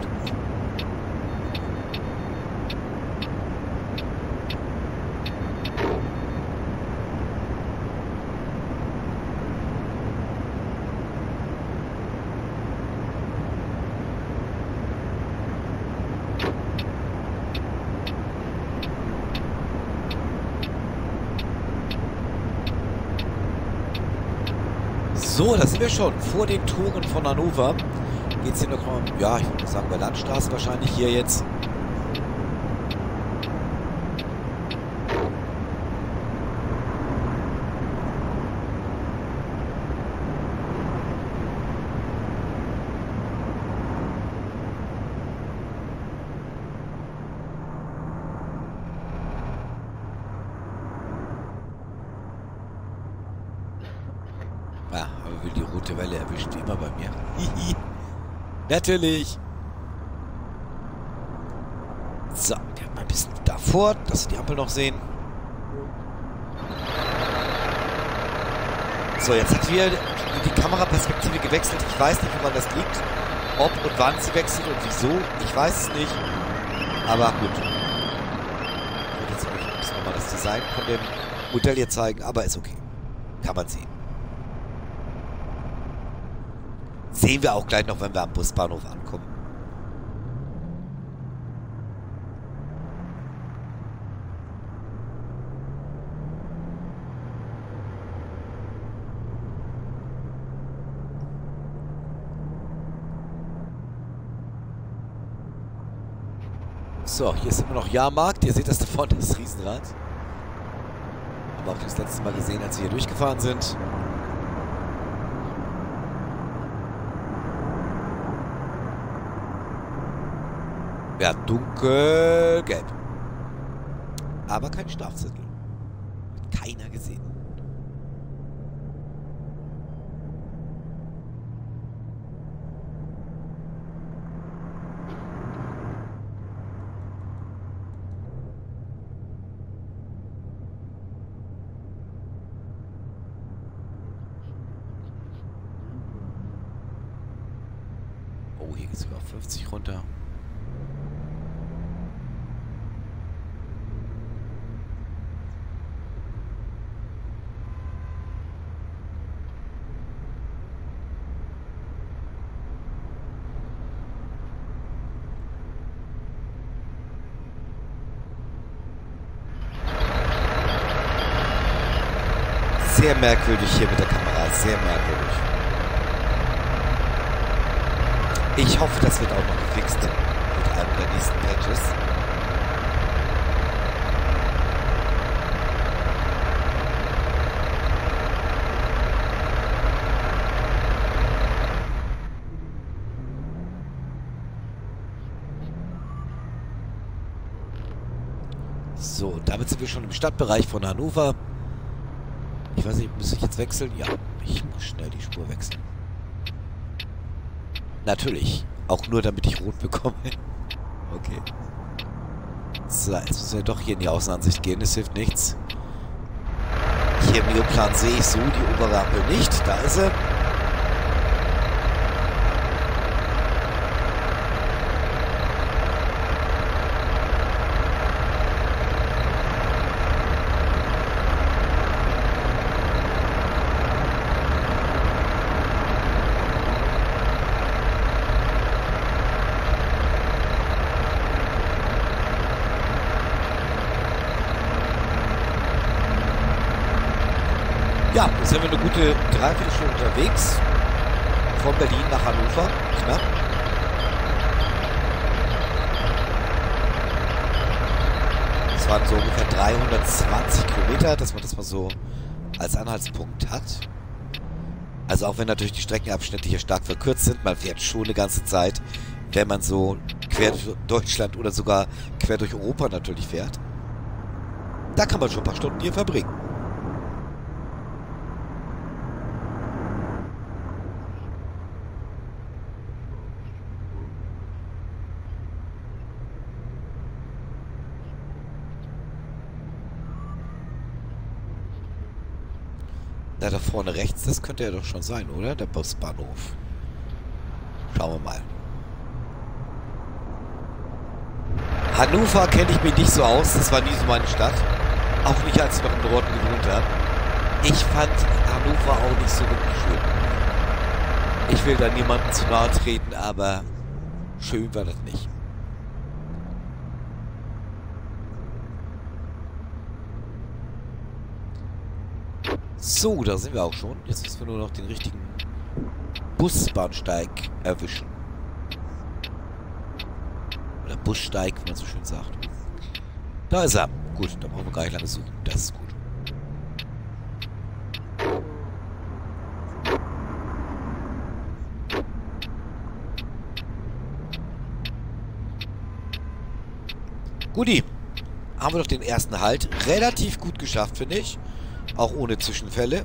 S1: So, da sind wir schon. Vor den Toren von Hannover. Geht's hier noch mal, ja, ich würde sagen, bei Landstraße wahrscheinlich hier jetzt. Ah, aber will die rote Welle erwischt, wie immer bei mir. Natürlich. So, der hat mal ein bisschen davor, dass Sie die Ampel noch sehen. So, jetzt hat wieder die Kameraperspektive gewechselt. Ich weiß nicht, woran das liegt. Ob und wann sie wechselt und wieso. Ich weiß es nicht. Aber gut. Ich würde jetzt euch nochmal das Design von dem Modell hier zeigen, aber ist okay. Kann man sehen. Sehen wir auch gleich noch, wenn wir am Busbahnhof ankommen. So, hier ist immer noch Jahrmarkt. Ihr seht das da vorne, das Riesenrad. Haben wir auch das letzte Mal gesehen, als wir hier durchgefahren sind. Ja, dunkelgelb. Aber kein Strafzettel. Hat keiner gesehen. Oh, hier geht es sogar auf fünfzig runter. Sehr merkwürdig hier mit der Kamera, sehr merkwürdig. Ich hoffe, das wird auch noch gefixt mit einem der nächsten Patches. So, damit sind wir schon im Stadtbereich von Hannover. Ich weiß nicht, muss ich jetzt wechseln? Ja, ich muss schnell die Spur wechseln. Natürlich. Auch nur, damit ich rot bekomme. Okay. So, jetzt müssen wir doch hier in die Außenansicht gehen. Das hilft nichts. Hier im Neoplan sehe ich so die obere Ampel nicht. Da ist sie. Ja, jetzt sind wir eine gute Dreiviertelstunde unterwegs. Von Berlin nach Hannover. Knapp. Das waren so ungefähr dreihundertzwanzig Kilometer, dass man das mal so als Anhaltspunkt hat. Also auch wenn natürlich die Streckenabschnitte hier stark verkürzt sind, man fährt schon eine ganze Zeit, wenn man so quer durch Deutschland oder sogar quer durch Europa natürlich fährt. Da kann man schon ein paar Stunden hier verbringen. Na, da vorne rechts, das könnte ja doch schon sein, oder? Der Busbahnhof. Schauen wir mal. Hannover kenne ich mich nicht so aus. Das war nie so meine Stadt. Auch nicht, als ich noch im Norden gewohnt habe. Ich fand Hannover auch nicht so wirklich schön. Ich will da niemandem zu nahe treten, aber schön war das nicht. So, da sind wir auch schon. Jetzt müssen wir nur noch den richtigen Busbahnsteig erwischen. Oder Bussteig, wie man so schön sagt. Da ist er. Gut, da brauchen wir gar nicht lange suchen. Das ist gut. Guti. Haben wir doch den ersten Halt relativ gut geschafft, finde ich. Auch ohne Zwischenfälle.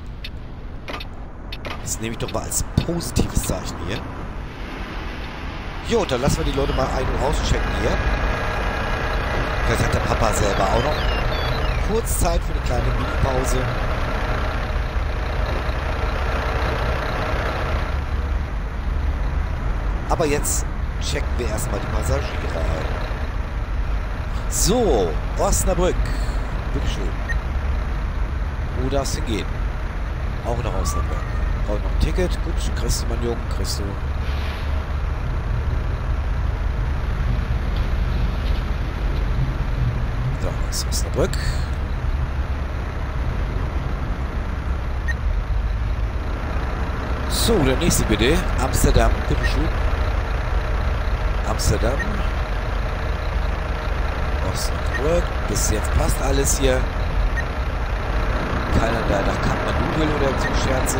S1: Das nehme ich doch mal als positives Zeichen hier. Jo, dann lassen wir die Leute mal ein- und rauschecken hier. Vielleicht hat der Papa selber auch noch kurz Zeit für eine kleine Mini-Pause. Aber jetzt checken wir erstmal die Passagiere ein. So, Osnabrück. Bitteschön. Wo darf es hingehen? Auch nach Osnabrück. Brauche noch ein Ticket. Gut, kriegst du, mein Junge. Kriegst du. So, das ist Osnabrück. So, der nächste bitte. Amsterdam. Bitteschön. Amsterdam. Osnabrück. Bis jetzt passt alles hier. Keiner da nach Kathmandu will oder zum Scherze.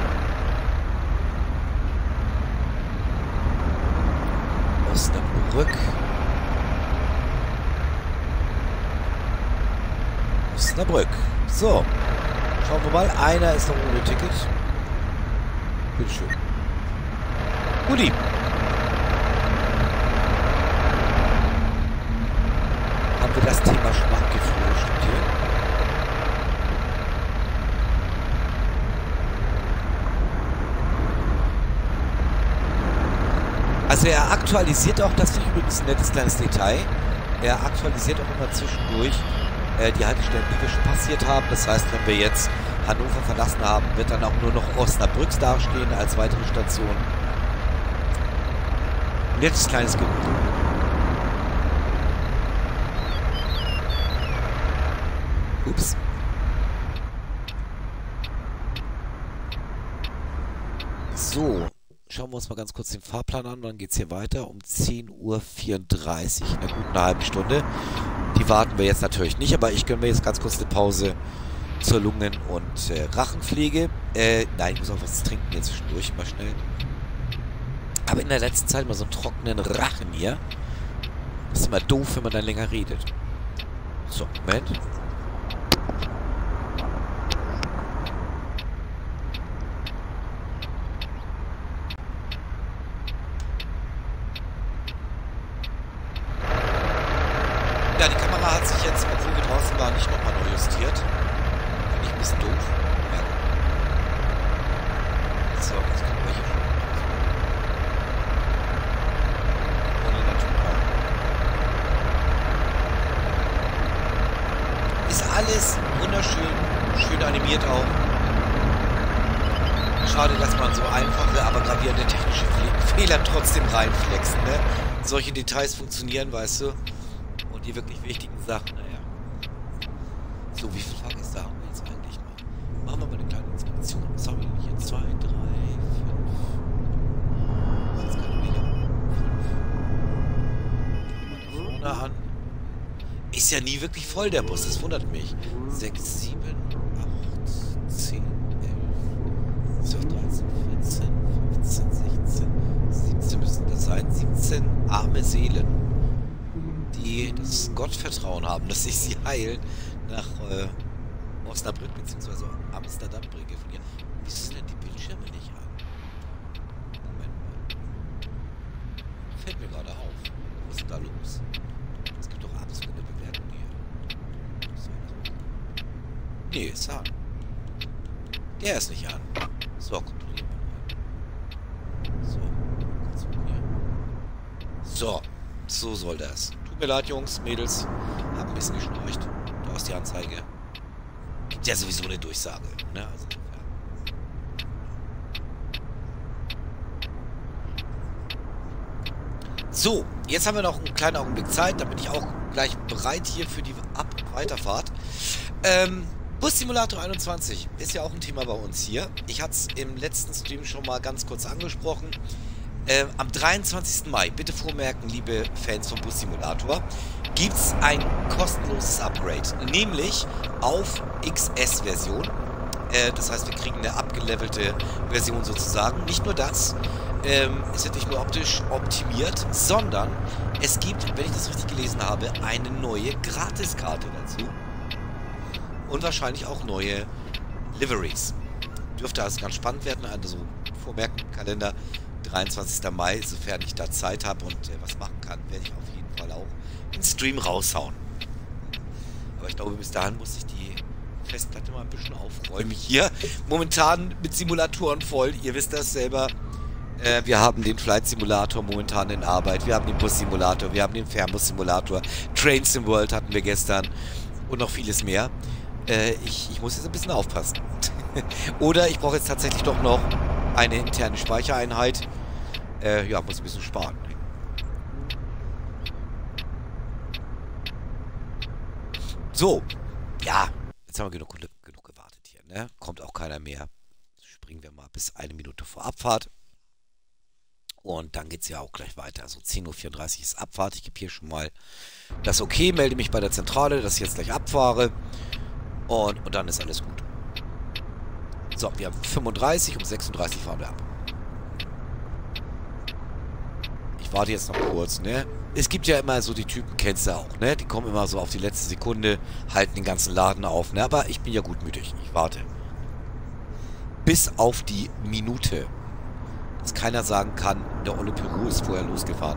S1: Osnabrück. Osnabrück. So. Schauen wir mal. Einer ist noch ohne Ticket. Bitteschön. Guti. Haben wir das Thema schon abgefrühstückt hier? Also er aktualisiert auch, das finde ich übrigens ein nettes kleines Detail, er aktualisiert auch immer zwischendurch äh, die Haltestellen, die wir schon passiert haben. Das heißt, wenn wir jetzt Hannover verlassen haben, wird dann auch nur noch Osnabrück dastehen als weitere Station. Ein nettes kleines Gebiet. Ups. So. Schauen wir uns mal ganz kurz den Fahrplan an. Dann geht es hier weiter um zehn Uhr vierunddreißig. In einer guten halben Stunde. Die warten wir jetzt natürlich nicht, aber ich gönne mir jetzt ganz kurz eine Pause zur Lungen- und äh, Rachenpflege. Äh, nein, ich muss auch was trinken hier zwischendurch. Mal schnell. Aber in der letzten Zeit mal so einen trockenen Rachen hier. Das ist immer doof, wenn man dann länger redet. So, Moment. Ja, die Kamera hat sich jetzt, obwohl wir draußen waren, nicht nochmal neu justiert. Finde ich ein bisschen doof. Ja. So, jetzt können wir hier schon. Ohne Natur. Ist alles wunderschön, schön animiert auch. Schade, dass man so einfache, aber gravierende technische Fe Fehler trotzdem reinflexen, ne? Solche Details funktionieren, weißt du? Und die wirklich wichtigen Sachen, naja. So, wie viele Fahrgäste haben wir jetzt eigentlich noch? Machen wir mal eine kleine Inspektion. Was haben wir denn hier? Zwei, drei, fünf. Jetzt keine Meter. Fünf. Mal da vorne an. Ist ja nie wirklich voll, der Bus. Das wundert mich. Sechs, sieben, acht, zehn, elf, zwölf, dreizehn, vierzehn, fünfzehn, sechzehn, siebzehn müssen das sein. siebzehn arme Seelen, die das Gottvertrauen haben, dass ich sie heil nach äh, Osnabrück bzw. Amsterdam bringe von hier. Wieso sind denn die Bildschirme nicht an? Moment mal. Fällt mir gerade auf. Was ist denn da los? Es gibt doch absolut eine Bewertung hier. Nee, ist an. Der ist nicht an. So, kontrollieren wir mal. So, ganz gut hier. So, so soll das. Tut mir leid, Jungs, Mädels. Hab ein bisschen geschnorcht. Da ist die Anzeige. Gibt ja sowieso eine Durchsage. Ne? Also, ja. So, jetzt haben wir noch einen kleinen Augenblick Zeit. Da bin ich auch gleich bereit hier für die Ab- und Weiterfahrt. Ähm, Bus Simulator einundzwanzig ist ja auch ein Thema bei uns hier. Ich hatte es im letzten Stream schon mal ganz kurz angesprochen. Äh, am dreiundzwanzigsten Mai, bitte vormerken, liebe Fans von Bus Simulator, gibt es ein kostenloses Upgrade, nämlich auf X S-Version. Äh, das heißt, wir kriegen eine abgelevelte Version sozusagen. Nicht nur das, ähm, es wird nicht nur optisch optimiert, sondern es gibt, wenn ich das richtig gelesen habe, eine neue Gratiskarte dazu. Und wahrscheinlich auch neue Liveries. Dürfte also ganz spannend werden. Also vormerken, Kalender, dreiundzwanzigsten Mai, sofern ich da Zeit habe und äh, was machen kann, werde ich auf jeden Fall auch den Stream raushauen. Aber ich glaube, bis dahin muss ich die Festplatte mal ein bisschen aufräumen. Hier momentan mit Simulatoren voll. Ihr wisst das selber. Äh, wir haben den Flight Simulator momentan in Arbeit. Wir haben den Bus Simulator. Wir haben den Fernbus Simulator. Train Sim World hatten wir gestern. Und noch vieles mehr. Äh, ich, ich muss jetzt ein bisschen aufpassen. Oder ich brauche jetzt tatsächlich doch noch eine interne Speichereinheit. Äh, ja, muss ein bisschen sparen. So. Ja. Jetzt haben wir genug, genug gewartet hier, ne? Kommt auch keiner mehr. Springen wir mal bis eine Minute vor Abfahrt. Und dann geht es ja auch gleich weiter. Also zehn Uhr vierunddreißig ist Abfahrt. Ich gebe hier schon mal das Okay, melde mich bei der Zentrale, dass ich jetzt gleich abfahre. Und, und dann ist alles gut. So, wir haben fünfunddreißig, um sechsunddreißig fahren wir ab. Ich warte jetzt noch kurz, ne? Es gibt ja immer so die Typen, kennst du auch, ne? Die kommen immer so auf die letzte Sekunde, halten den ganzen Laden auf, ne? Aber ich bin ja gutmütig. Ich warte. Bis auf die Minute. Dass keiner sagen kann, der Olle Peru ist vorher losgefahren.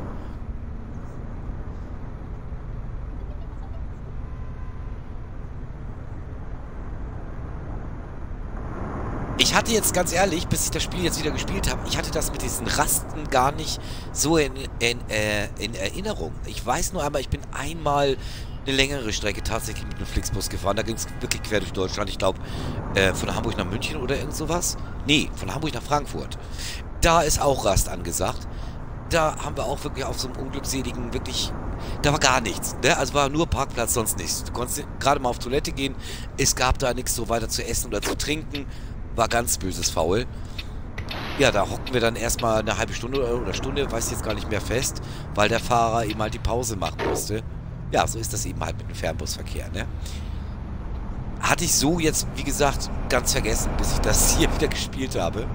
S1: Ich hatte jetzt ganz ehrlich, bis ich das Spiel jetzt wieder gespielt habe, ich hatte das mit diesen Rasten gar nicht so in, in, äh, in Erinnerung. Ich weiß nur einmal, ich bin einmal eine längere Strecke tatsächlich mit einem Flixbus gefahren. Da ging es wirklich quer durch Deutschland. Ich glaube, äh, von Hamburg nach München oder irgend sowas. Nee, von Hamburg nach Frankfurt. Da ist auch Rast angesagt. Da haben wir auch wirklich auf so einem unglückseligen, wirklich, da war gar nichts. Ne? Also war nur Parkplatz, sonst nichts. Du konntest gerade mal auf Toilette gehen. Es gab da nichts so weiter zu essen oder zu trinken. War ganz böses Faul. Ja, da hockten wir dann erstmal eine halbe Stunde oder, oder Stunde, weiß ich jetzt gar nicht mehr fest, weil der Fahrer eben halt die Pause machen musste. Ja, so ist das eben halt mit dem Fernbusverkehr, ne? Hatte ich so jetzt, wie gesagt, ganz vergessen, bis ich das hier wieder gespielt habe.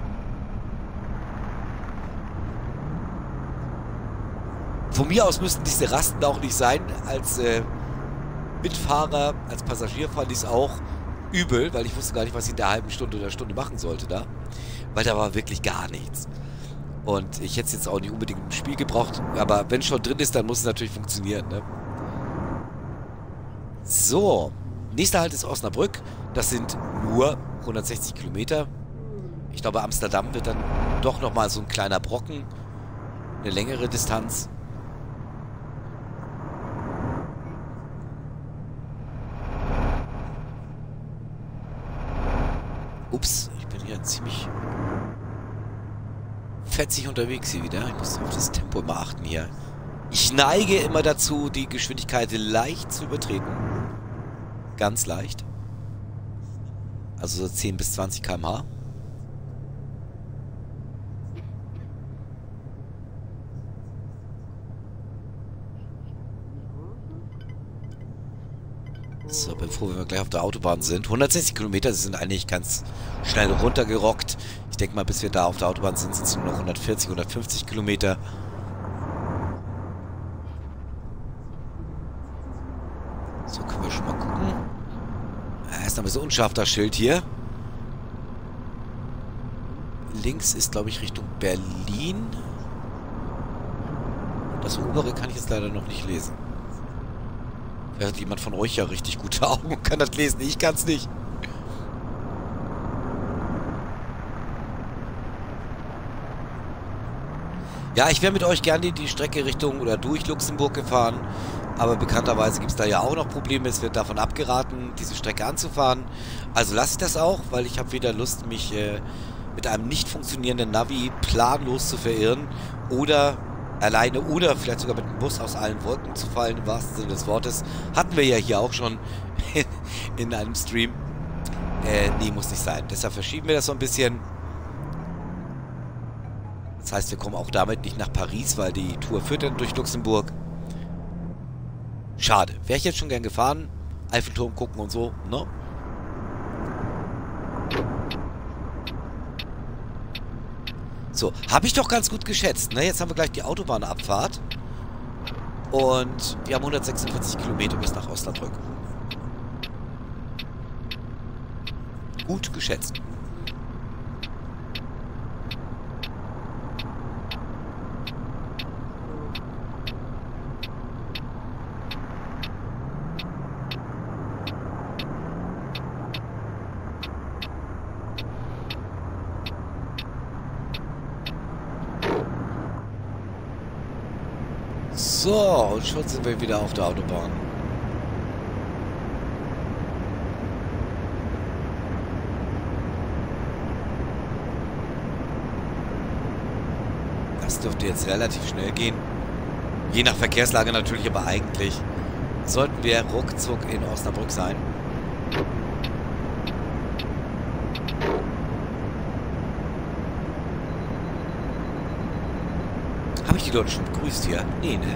S1: Von mir aus müssten diese Rasten auch nicht sein. Als äh, Mitfahrer, als Passagier fand ich es auch übel, weil ich wusste gar nicht, was ich in der halben Stunde oder Stunde machen sollte da. Weil da war wirklich gar nichts. Und ich hätte es jetzt auch nicht unbedingt im Spiel gebraucht, aber wenn es schon drin ist, dann muss es natürlich funktionieren, ne? So, nächster Halt ist Osnabrück. Das sind nur hundertsechzig Kilometer. Ich glaube, Amsterdam wird dann doch nochmal so ein kleiner Brocken. Eine längere Distanz. Ups, ich bin hier ziemlich fetzig unterwegs hier wieder. Ich muss auf das Tempo immer achten hier. Ich neige immer dazu, die Geschwindigkeit leicht zu übertreten. Ganz leicht. Also so zehn bis zwanzig Kilometer pro Stunde. So, bevor wir gleich auf der Autobahn sind. hundertsechzig Kilometer, sie sind eigentlich ganz schnell runtergerockt. Ich denke mal, bis wir da auf der Autobahn sind, sind es nur noch hundertvierzig, hundertfünfzig Kilometer. So, können wir schon mal gucken. Ja, ist noch ein bisschen unscharf, das Schild hier. Links ist, glaube ich, Richtung Berlin. Das obere kann ich jetzt leider noch nicht lesen. Hat jemand von euch ja richtig gute Augen und kann das lesen. Ich kann es nicht. Ja, ich wäre mit euch gerne die Strecke Richtung oder durch Luxemburg gefahren. Aber bekannterweise gibt es da ja auch noch Probleme. Es wird davon abgeraten, diese Strecke anzufahren. Also lasse ich das auch, weil ich habe weder Lust, mich äh, mit einem nicht funktionierenden Navi planlos zu verirren oder alleine oder vielleicht sogar mit dem Bus aus allen Wolken zu fallen, im wahrsten Sinne des Wortes. Hatten wir ja hier auch schon in, in einem Stream. Äh, nee, muss nicht sein. Deshalb verschieben wir das so ein bisschen. Das heißt, wir kommen auch damit nicht nach Paris, weil die Tour führt dann durch Luxemburg. Schade. Wäre ich jetzt schon gern gefahren. Eiffelturm gucken und so, ne? So, habe ich doch ganz gut geschätzt, ne? Jetzt haben wir gleich die Autobahnabfahrt. Und wir haben hundertsechsundvierzig Kilometer bis nach Osnabrück. Gut geschätzt. So, und schon sind wir wieder auf der Autobahn. Das dürfte jetzt relativ schnell gehen. Je nach Verkehrslage natürlich, aber eigentlich sollten wir ruckzuck in Osnabrück sein. Habe ich die Leute schon begrüßt hier? Nee, ne?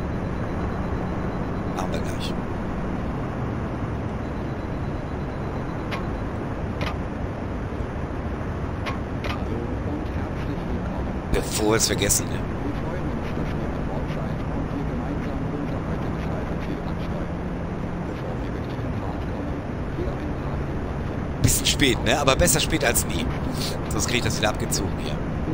S1: Machen wir gleich. Bevor wir es vergessen, ne? Bisschen spät, ne? Aber besser spät als nie. Sonst kriege ich das wieder abgezogen hier.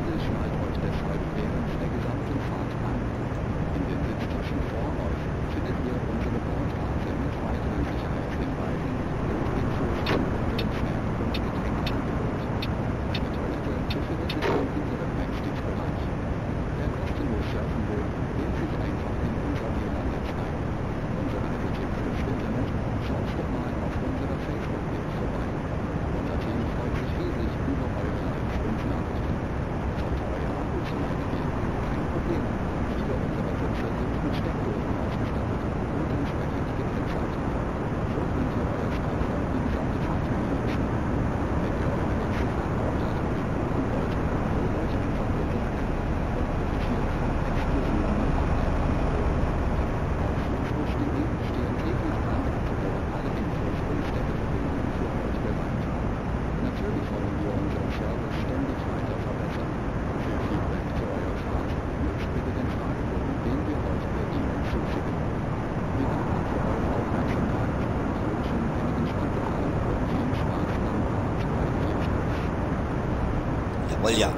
S1: Jawohl, ja.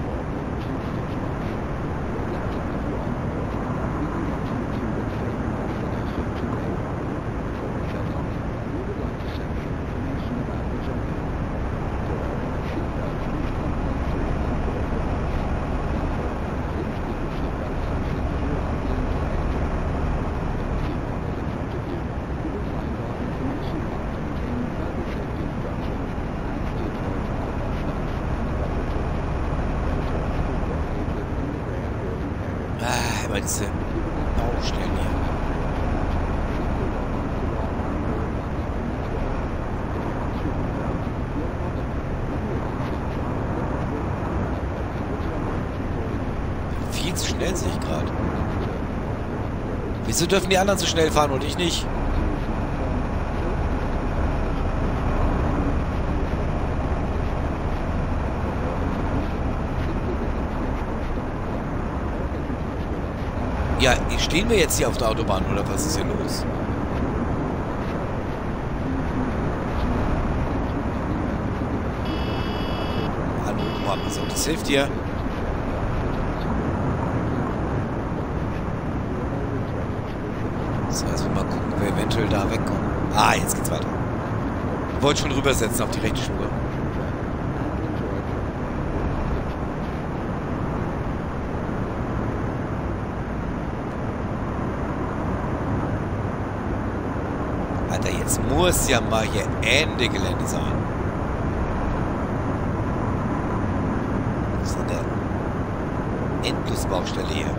S1: Ah, immer diese Baustellen hier. Viel zu schnell sehe ich gerade. Wieso dürfen die anderen so schnell fahren und ich nicht? Ja, stehen wir jetzt hier auf der Autobahn oder was ist hier los? Hallo, Mann, so, das hilft dir. So, also mal gucken, ob wir eventuell da wegkommen. Ah, jetzt geht's weiter. Ich wollte schon rübersetzen auf die rechte Spur. Alter, jetzt muss ja mal hier Ende Gelände sein. Das ist eine Endlosbaustelle hier.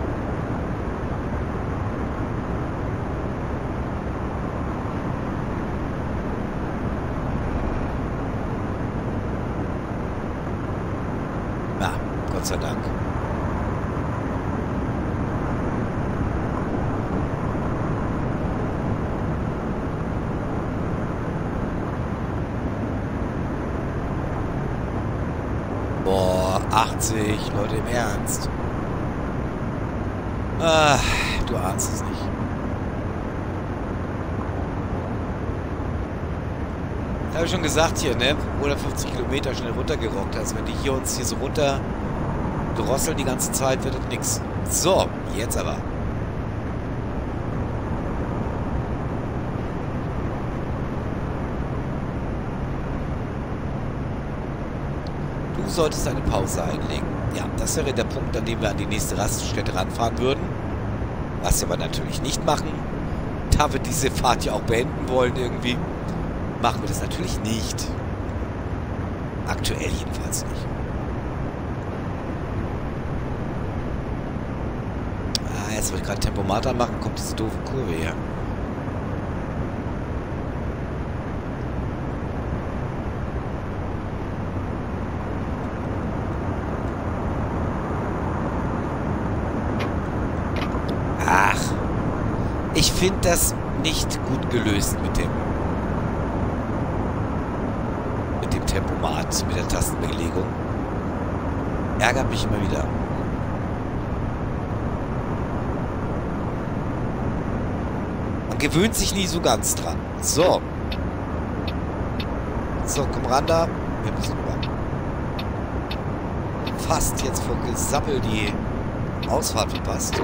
S1: Gott sei Dank. Boah, achtzig, Leute, im Ernst. Ah, du ahnst es nicht. Das habe ich schon gesagt hier, ne? hundertfünfzig Kilometer schnell runtergerockt. Also wenn die hier uns hier so runter drosseln die ganze Zeit, wird das nix. So, jetzt aber. Du solltest eine Pause einlegen. Ja, das wäre der Punkt, an dem wir an die nächste Raststätte ranfahren würden. Was wir aber natürlich nicht machen. Da wir diese Fahrt ja auch beenden wollen irgendwie, machen wir das natürlich nicht. Aktuell jedenfalls nicht. Ah, jetzt wollte ich gerade Tempomat anmachen, kommt diese doofe Kurve her. Ach, ich finde das nicht gut gelöst mit dem mit dem Tempomat, mit der Tastenbelegung. Ärgert mich immer wieder. Man gewöhnt sich nie so ganz dran. So. So, komm ran da. Wir müssen rüber. Fast jetzt vor Gesappel die Ausfahrt verpasst.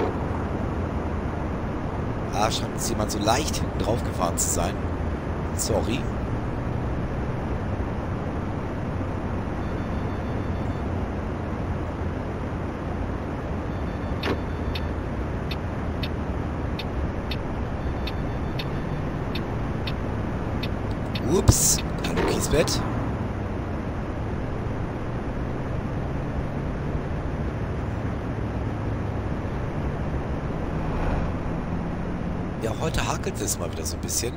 S1: Ah, scheint uns jemand so leicht hinten drauf gefahren zu sein. Sorry. Ups. Hallo Kiesbett. Ja, heute hakelt es mal wieder so ein bisschen.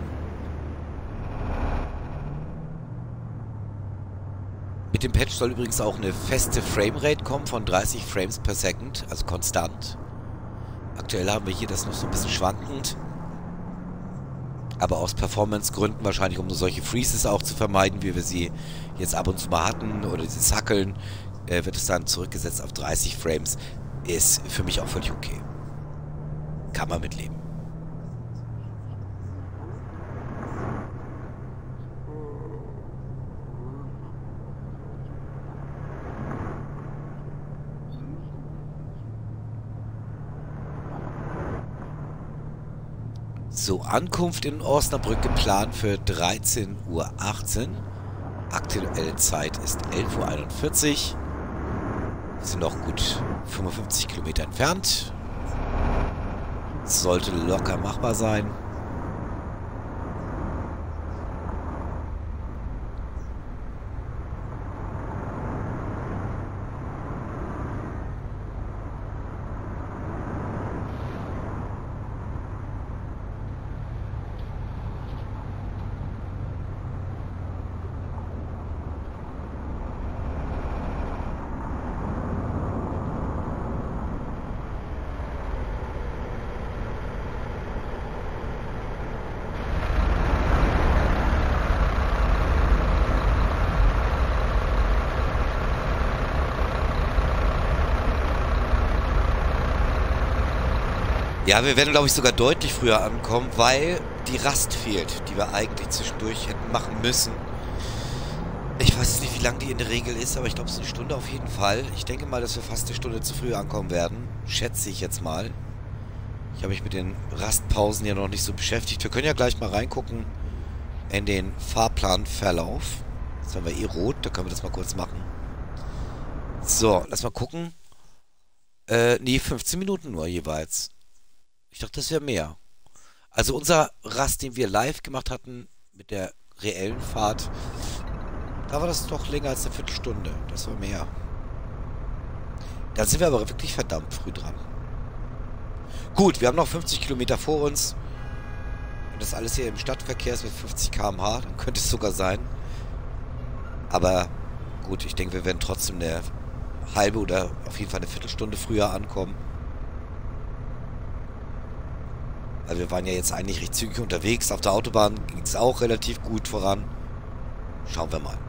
S1: Mit dem Patch soll übrigens auch eine feste Framerate kommen von dreißig Frames per Second, also konstant. Aktuell haben wir hier das noch so ein bisschen schwankend. Aber aus Performance-Gründen, wahrscheinlich um solche Freezes auch zu vermeiden, wie wir sie jetzt ab und zu mal hatten, oder dieses Hackeln, äh, wird es dann zurückgesetzt auf dreißig Frames. Ist für mich auch völlig okay. Kann man mitleben. So, Ankunft in Osnabrück geplant für dreizehn Uhr achtzehn. Aktuelle Zeit ist elf Uhr einundvierzig. Wir sind noch gut fünfundfünfzig Kilometer entfernt. Sollte locker machbar sein. Ja, wir werden, glaube ich, sogar deutlich früher ankommen, weil die Rast fehlt, die wir eigentlich zwischendurch hätten machen müssen. Ich weiß nicht, wie lang die in der Regel ist, aber ich glaube, es ist eine Stunde auf jeden Fall. Ich denke mal, dass wir fast eine Stunde zu früh ankommen werden. Schätze ich jetzt mal. Ich habe mich mit den Rastpausen ja noch nicht so beschäftigt. Wir können ja gleich mal reingucken in den Fahrplanverlauf. Jetzt haben wir eh rot, da können wir das mal kurz machen. So, lass mal gucken. Äh, nee, fünfzehn Minuten nur jeweils. Ich dachte, das wäre mehr. Also unser Rast, den wir live gemacht hatten, mit der reellen Fahrt, da war das doch länger als eine Viertelstunde. Das war mehr. Da sind wir aber wirklich verdammt früh dran. Gut, wir haben noch fünfzig Kilometer vor uns. Und das alles hier im Stadtverkehr ist mit fünfzig Kilometer pro Stunde. Dann könnte es sogar sein. Aber gut, ich denke, wir werden trotzdem eine halbe oder auf jeden Fall eine Viertelstunde früher ankommen. Weil wir waren ja jetzt eigentlich recht zügig unterwegs. Auf der Autobahn ging es auch relativ gut voran. Schauen wir mal.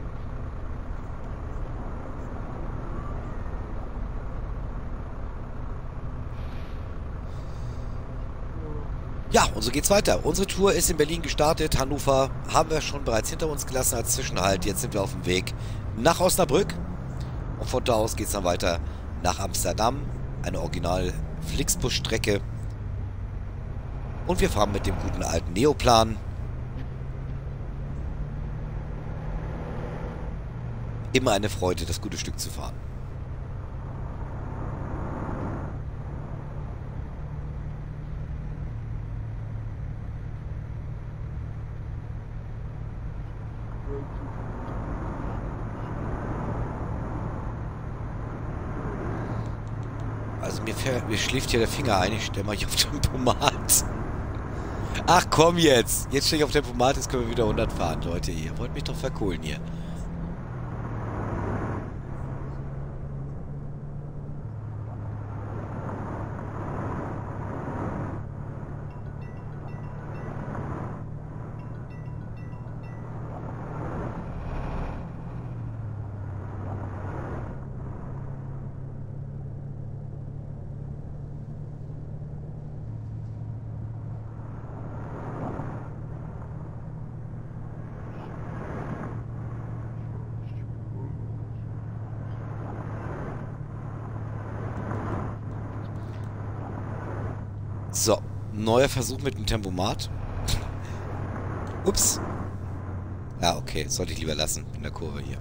S1: Ja, und so geht's weiter. Unsere Tour ist in Berlin gestartet. Hannover haben wir schon bereits hinter uns gelassen als Zwischenhalt. Jetzt sind wir auf dem Weg nach Osnabrück. Und von da aus geht's dann weiter nach Amsterdam. Eine original Flixbus-Strecke. Und wir fahren mit dem guten alten Neoplan. Immer eine Freude, das gute Stück zu fahren. Also mir, fährt, mir schläft hier der Finger ein. Ich stelle mal hier auf Tempomat. Ach komm jetzt. Jetzt stehe ich auf Tempomat, jetzt können wir wieder hundert fahren, Leute. Ihr wollt mich doch verkohlen hier. So, neuer Versuch mit dem Tempomat. Ups. Ja, okay, sollte ich lieber lassen in der Kurve hier.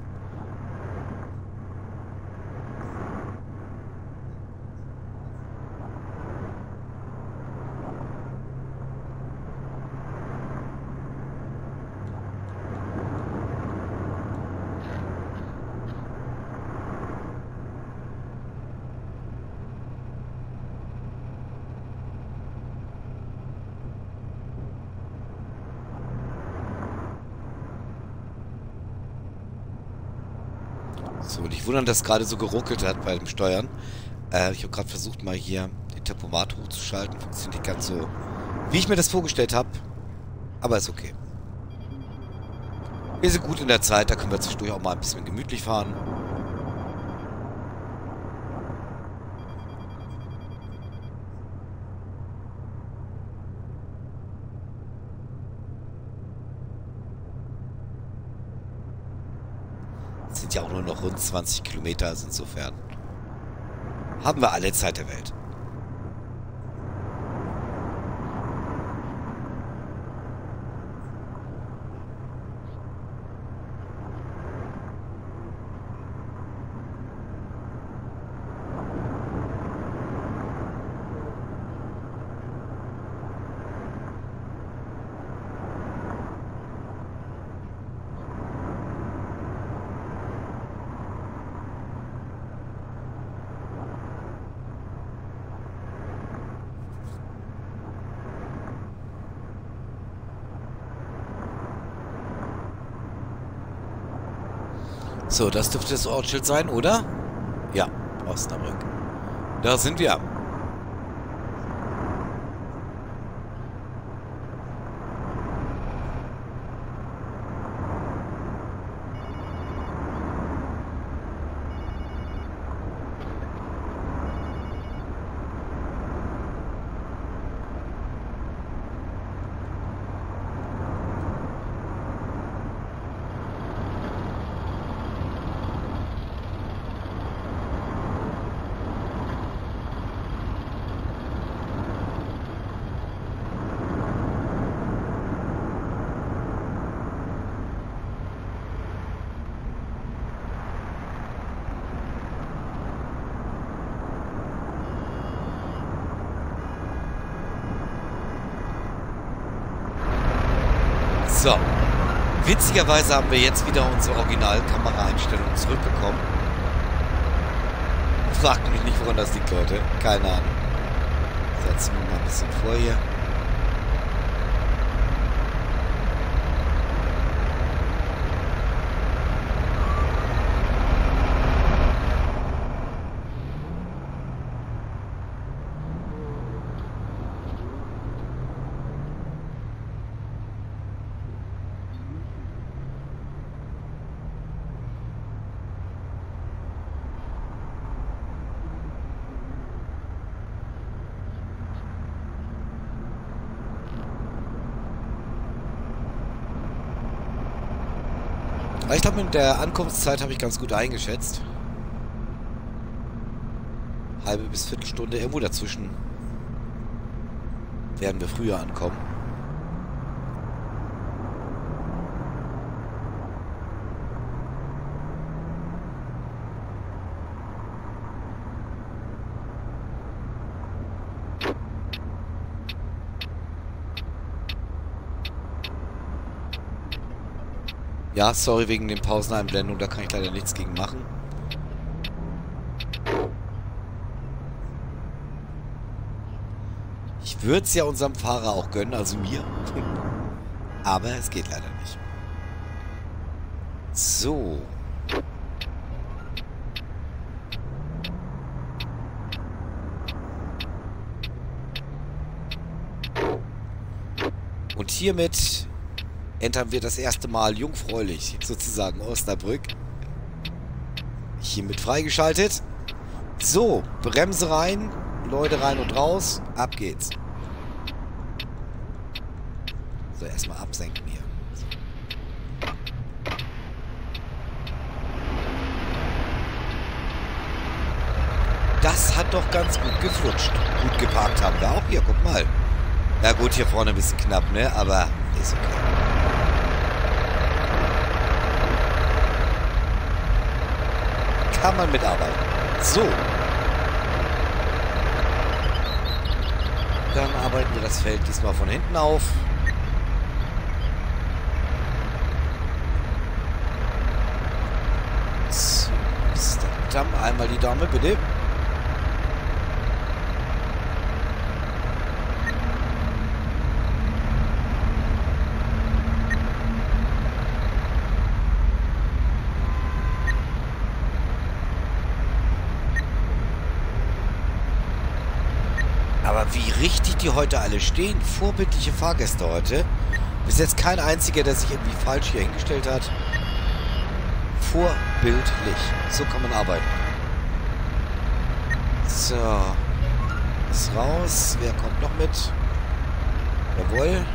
S1: So, und ich wundere, dass es gerade so geruckelt hat bei dem Steuern. Äh, ich habe gerade versucht, mal hier den Tempomat hochzuschalten. Funktioniert nicht ganz so, wie ich mir das vorgestellt habe. Aber ist okay. Wir sind gut in der Zeit, da können wir zwischendurch auch mal ein bisschen gemütlich fahren. Sind ja auch nur noch rund zwanzig Kilometer, also insofern haben wir alle Zeit der Welt. So, das dürfte das Ortsschild sein, oder? Ja, Osnabrück. Da sind wir. So. Witzigerweise haben wir jetzt wieder unsere Original-Kameraeinstellung zurückbekommen. Fragt mich nicht, woran das liegt, Leute. Keine Ahnung. Setzen wir mal ein bisschen vor hier. Ich glaube, mit der Ankunftszeit habe ich ganz gut eingeschätzt. Halbe bis Viertelstunde, irgendwo dazwischen werden wir früher ankommen. Ja, sorry wegen den Pauseneinblendungen, da kann ich leider nichts gegen machen. Ich würde es ja unserem Fahrer auch gönnen, also mir. Aber es geht leider nicht. So. Und hiermit entern wir das erste Mal jungfräulich, sozusagen, Osnabrück. Hiermit freigeschaltet. So, Bremse rein, Leute rein und raus, ab geht's. So, erstmal absenken hier. Das hat doch ganz gut geflutscht. Gut geparkt haben wir auch hier, guck mal. Na gut, hier vorne ein bisschen knapp, ne? Aber ist okay. Kann man mitarbeiten. So. Dann arbeiten wir das Feld diesmal von hinten auf. So. Dann einmal die Dame, bitte. Aber wie richtig die heute alle stehen. Vorbildliche Fahrgäste heute. Bis jetzt kein einziger, der sich irgendwie falsch hier hingestellt hat. Vorbildlich. So kann man arbeiten. So. Ist raus. Wer kommt noch mit? Jawohl.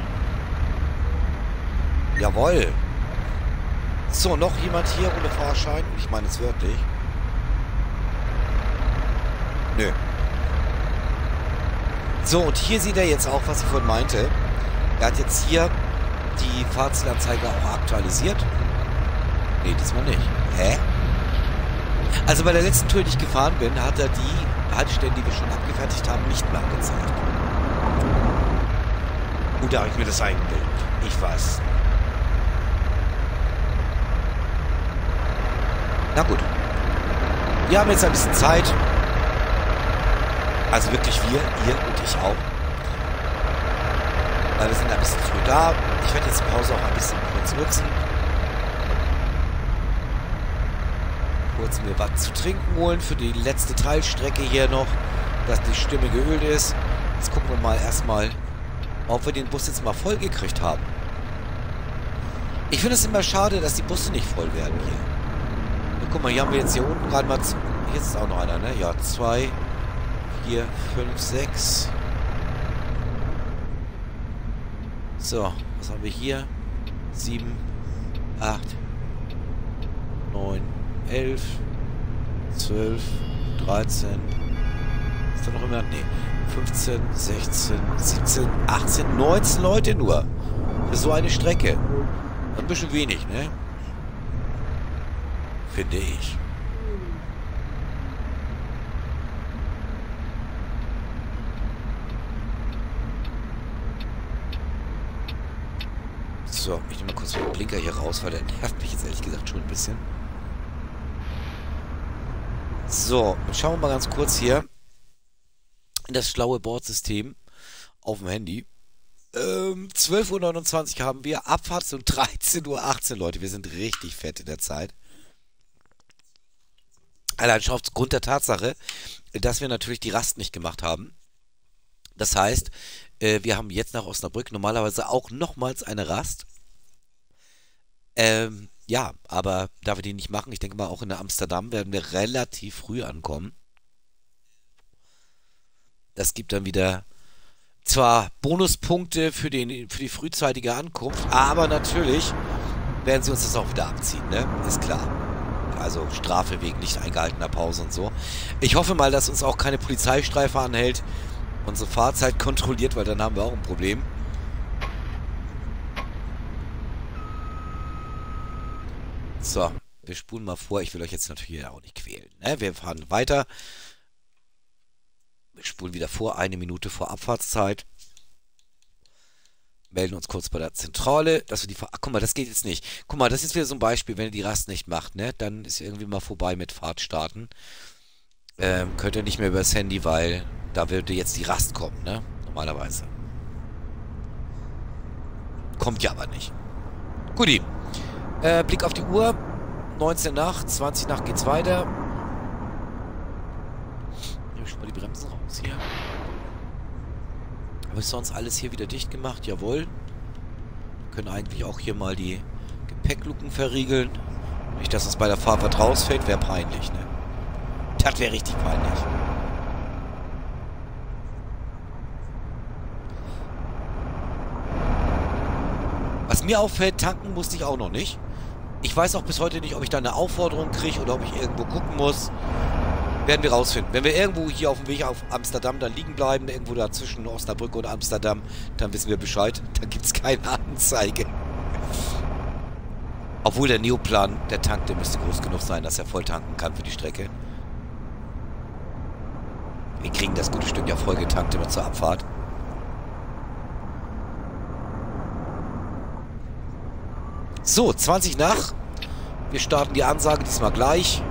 S1: Jawohl. So, noch jemand hier ohne Fahrschein? Ich meine es wörtlich. Nö. So, und hier sieht er jetzt auch, was ich vorhin meinte. Er hat jetzt hier die Fahrzielanzeige auch aktualisiert. Nee, diesmal nicht. Hä? Also bei der letzten Tour, die ich gefahren bin, hat er die Haltestellen, die wir schon abgefertigt haben, nicht mehr angezeigt. Gut, da habe ich mir das eingebildet. Ich weiß. Na gut. Wir haben jetzt ein bisschen Zeit. Also wirklich wir, ihr und ich auch. Weil wir sind ein bisschen früh da. Ich werde jetzt die Pause auch ein bisschen kurz nutzen. Kurz mir was zu trinken holen für die letzte Teilstrecke hier noch, dass die Stimme geölt ist. Jetzt gucken wir mal erstmal, ob wir den Bus jetzt mal voll gekriegt haben. Ich finde es immer schade, dass die Busse nicht voll werden hier. Und guck mal, hier haben wir jetzt hier unten gerade mal... Hier ist auch noch einer, ne? Ja, zwei... Hier, fünf, sechs. So, was haben wir hier? sieben, acht, neun, elf, zwölf, dreizehn. Ist da noch immer? Nee. fünfzehn, sechzehn, siebzehn, achtzehn, neunzehn Leute nur. Für so eine Strecke. Ein bisschen wenig, ne? Finde ich. So, ich nehme mal kurz den Blinker hier raus, weil der nervt mich jetzt ehrlich gesagt schon ein bisschen. So, dann schauen wir mal ganz kurz hier in das schlaue Bordsystem auf dem Handy. Ähm, zwölf Uhr neunundzwanzig haben wir, Abfahrt um dreizehn Uhr achtzehn, Leute. Wir sind richtig fett in der Zeit. Allein schon aufgrund der Tatsache, dass wir natürlich die Rast nicht gemacht haben. Das heißt, äh, wir haben jetzt nach Osnabrück normalerweise auch nochmals eine Rast. Ähm, ja, aber da wir die nicht machen, ich denke mal auch in der Amsterdam werden wir relativ früh ankommen. Das gibt dann wieder zwar Bonuspunkte für, den, für die frühzeitige Ankunft, aber natürlich werden sie uns das auch wieder abziehen, ne? Ist klar. Also Strafe wegen nicht eingehaltener Pause und so. Ich hoffe mal, dass uns auch keine Polizeistreife anhält, unsere Fahrzeit kontrolliert, weil dann haben wir auch ein Problem. So, wir spulen mal vor. Ich will euch jetzt natürlich auch nicht quälen, ne? Wir fahren weiter. Wir spulen wieder vor, eine Minute vor Abfahrtszeit. Melden uns kurz bei der Zentrale, dass wir die... Ach, guck mal, das geht jetzt nicht. Guck mal, das ist wieder so ein Beispiel, wenn ihr die Rast nicht macht, ne? Dann ist irgendwie mal vorbei mit Fahrt starten. Ähm, könnt ihr nicht mehr übers Handy, weil da würde jetzt die Rast kommen, ne? Normalerweise. Kommt ja aber nicht. Guti. Äh, Blick auf die Uhr. neunzehn nach, zwanzig nach geht's weiter. Nehme ich schon mal die Bremsen raus hier. Aber ist sonst alles hier wieder dicht gemacht? Jawohl. Wir können eigentlich auch hier mal die Gepäckluken verriegeln. Nicht, dass uns bei der Fahrt was rausfällt, wäre peinlich, ne? Das wäre richtig peinlich. Was mir auffällt, tanken musste ich auch noch nicht. Ich weiß auch bis heute nicht, ob ich da eine Aufforderung kriege oder ob ich irgendwo gucken muss. Werden wir rausfinden. Wenn wir irgendwo hier auf dem Weg auf Amsterdam dann liegen bleiben, irgendwo da zwischen Osnabrück und Amsterdam, dann wissen wir Bescheid. Da gibt es keine Anzeige. Obwohl der Neoplan, der Tank, der müsste groß genug sein, dass er voll tanken kann für die Strecke. Wir kriegen das gute Stück ja voll getankt immer zur Abfahrt. So, zwanzig nach. Wir starten die Ansage diesmal gleich.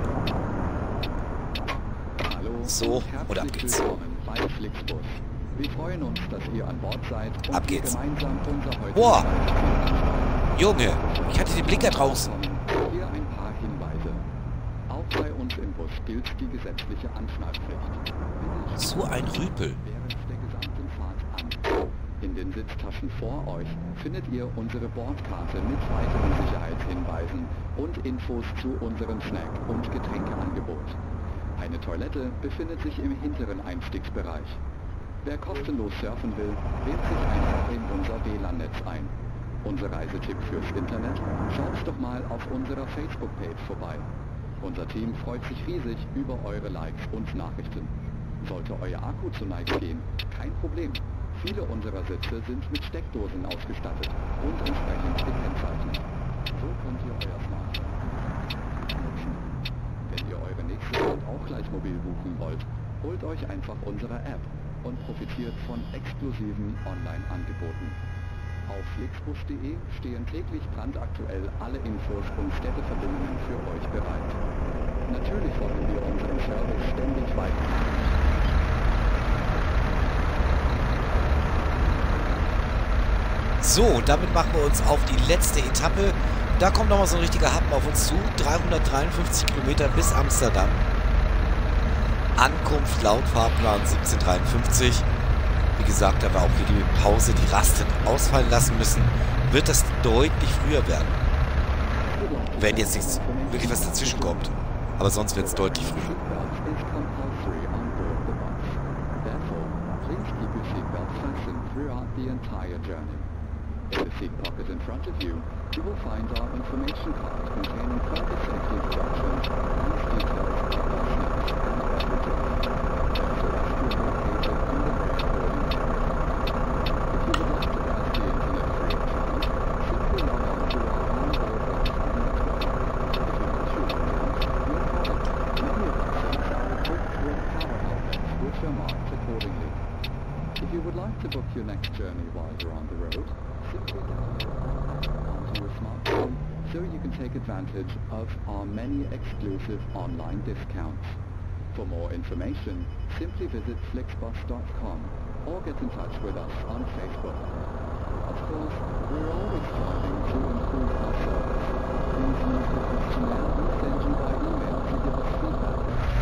S1: So, und ab geht's.
S2: Wir freuen uns, dass ihr an Bord seid und
S1: ab geht's.
S2: Gemeinsam unser heutiges
S1: Boah! Junge, ich hatte den Blinker draußen.
S2: Hier ein paar Hinweise. Auch bei uns im Bus gilt die gesetzliche Anschnallpflicht.
S1: So ein Rüpel.
S2: Während der gesamten Fahrt an. In den Sitztaschen vor euch findet ihr unsere Bordkarte mit weiteren Sicherheitshinweisen und Infos zu unserem Snack- und Getränkeangebot. Eine Toilette befindet sich im hinteren Einstiegsbereich. Wer kostenlos surfen will, wählt sich einfach in unser W L A N-Netz ein. Unser Reisetipp fürs Internet? Schaut doch mal auf unserer Facebook-Page vorbei. Unser Team freut sich riesig über eure Likes und Nachrichten. Sollte euer Akku zu Neige gehen, kein Problem. Viele unserer Sitze sind mit Steckdosen ausgestattet und entsprechend gekennzeichnet. So könnt ihr euer Smartphone nutzen. Wenn ihr eure nächste Fahrt auch gleich mobil buchen wollt, holt euch einfach unsere App und profitiert von exklusiven Online-Angeboten. Auf flixbus punkt de stehen täglich brandaktuell alle Infos und Städteverbindungen für euch bereit. Natürlich wollen wir unseren Service ständig weitermachen.
S1: So, und damit machen wir uns auf die letzte Etappe. Da kommt nochmal so ein richtiger Happen auf uns zu. dreihundertdreiundfünfzig Kilometer bis Amsterdam. Ankunft laut Fahrplan siebzehn Uhr dreiundfünfzig. Wie gesagt, da wir auch hier die Pause, die Rast ausfallen lassen müssen, wird das deutlich früher werden. Wenn jetzt nichts wirklich was dazwischen kommt. Aber sonst wird es deutlich früher. In the seat pocket in front of you, you will find our information card containing further safety instructions and details about our snacks and beverages. There's a restroom located on the rear boarding deck. If you would like to browse the internet free of charge, simply log on to our onboard website network. If you have children, no problem. Many of our seats are equipped with power outlets which are marked accordingly. If you would like to book your next journey while you're on the road, simply download onto your smartphone so you can take advantage of our many exclusive online discounts. For more information, simply visit flixbus dot com or get in touch with us on Facebook. Of course, we're always striving to improve our service. Please use the questionnaire we send you by email to give us feedback.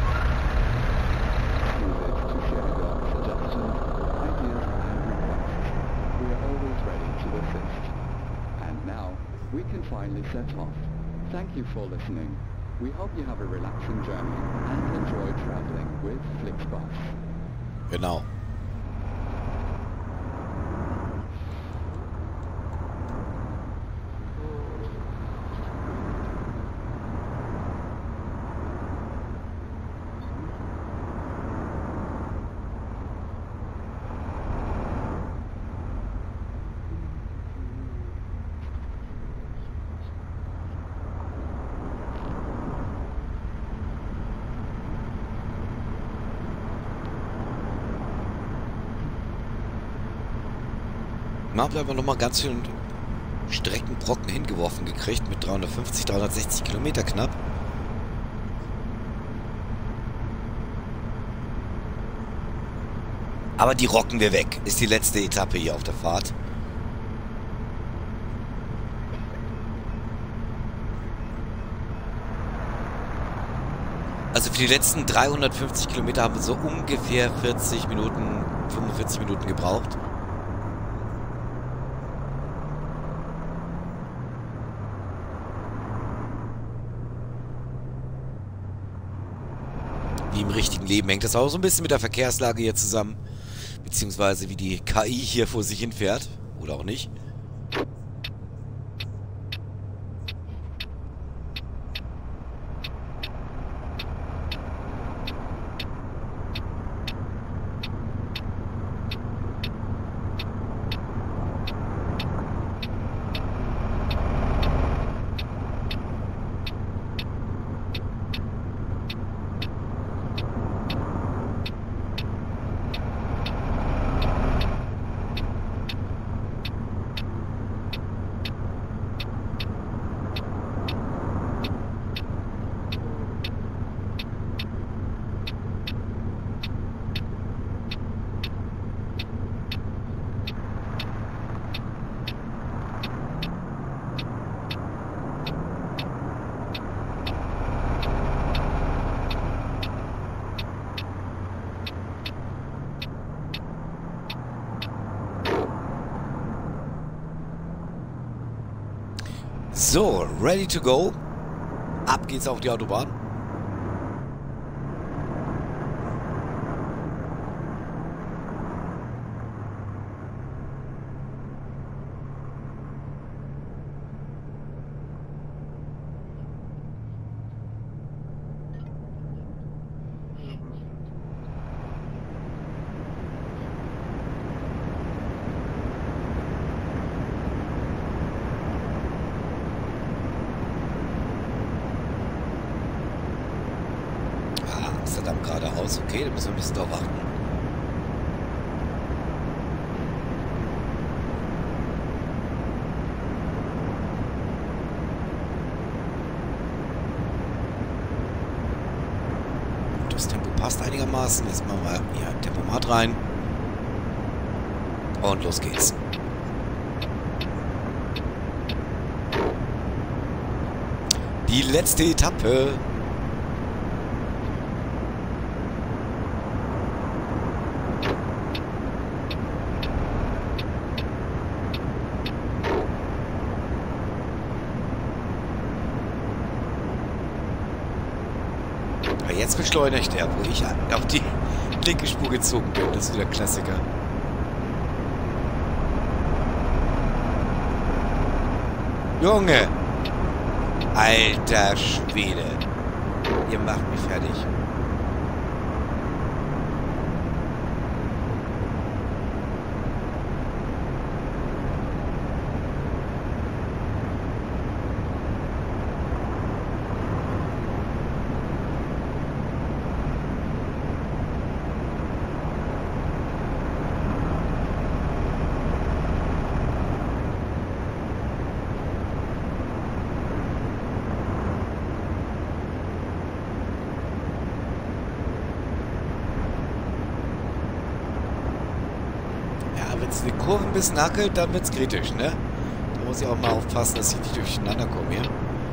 S1: Use it to share your suggestions, ideas and requests. We are always ready to assist. And now, we can finally set off. Thank you for listening. We hope you have a relaxing journey and enjoy traveling with Flixbus. Genau. Na, da haben wir nochmal ganz schön Streckenbrocken hingeworfen gekriegt mit dreihundertfünfzig, dreihundertsechzig Kilometer knapp. Aber die rocken wir weg. Ist die letzte Etappe hier auf der Fahrt. Also für die letzten dreihundertfünfzig Kilometer haben wir so ungefähr vierzig Minuten, fünfundvierzig Minuten gebraucht. Wie im richtigen Leben hängt das auch so ein bisschen mit der Verkehrslage hier zusammen. Beziehungsweise wie die K I hier vor sich hin fährt. Oder auch nicht. So, ready to go. Ab geht's auf die Autobahn. Amsterdam geradeaus. Okay, da müssen wir ein bisschen drauf achten. Das Tempo passt einigermaßen. Jetzt machen wir hier Tempomat rein. Und los geht's. Die letzte Etappe. Jetzt beschleunigt er, wo ich auf die linke Spur gezogen bin. Das ist wieder Klassiker. Junge! Alter Schwede. Ihr macht mich fertig. Wenn es eine Kurve ein bisschen hackelt, dann wird es kritisch, ne? Da muss ich auch mal aufpassen, dass ich nicht durcheinander komme hier.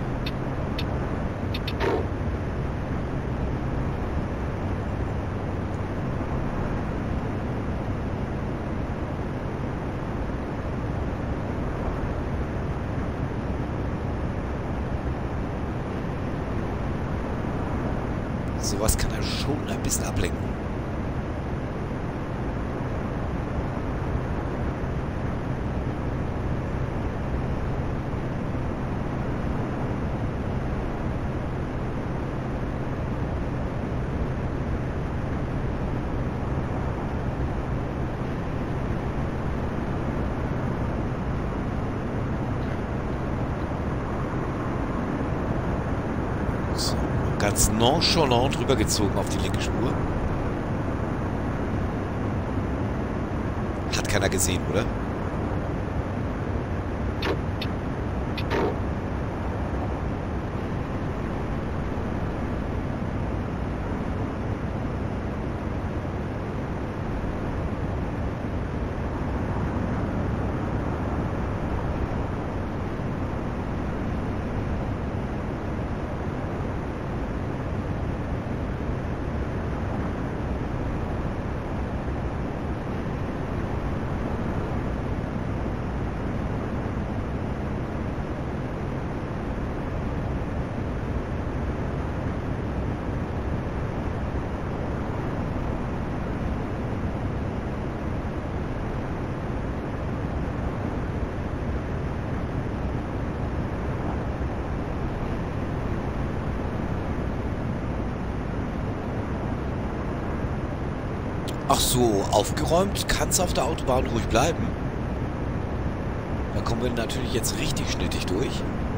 S1: Sowas kann er schon ein bisschen ablenken. So, ganz nonchalant rübergezogen auf die linke Spur. Hat keiner gesehen, oder? Ach so, aufgeräumt kann es auf der Autobahn ruhig bleiben. Da kommen wir natürlich jetzt richtig schnittig durch.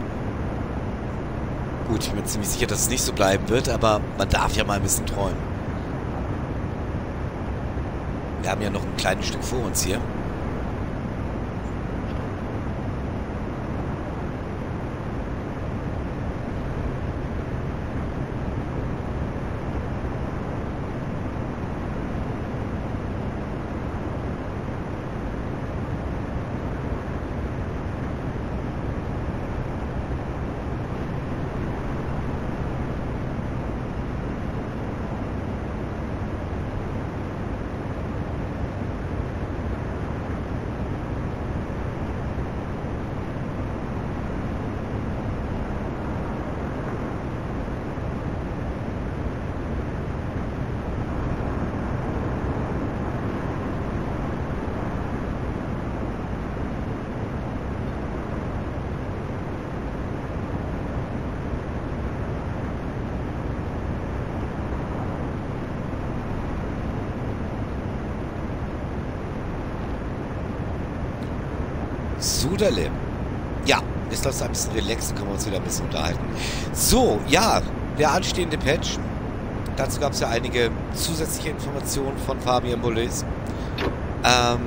S1: Gut, ich bin mir ziemlich sicher, dass es nicht so bleiben wird, aber man darf ja mal ein bisschen träumen. Wir haben ja noch ein kleines Stück vor uns hier. Suderle. Ja, jetzt läuft es ein bisschen relaxed, können wir uns wieder ein bisschen unterhalten. So, ja, der anstehende Patch. Dazu gab es ja einige zusätzliche Informationen von Fabian Bollez. Ähm,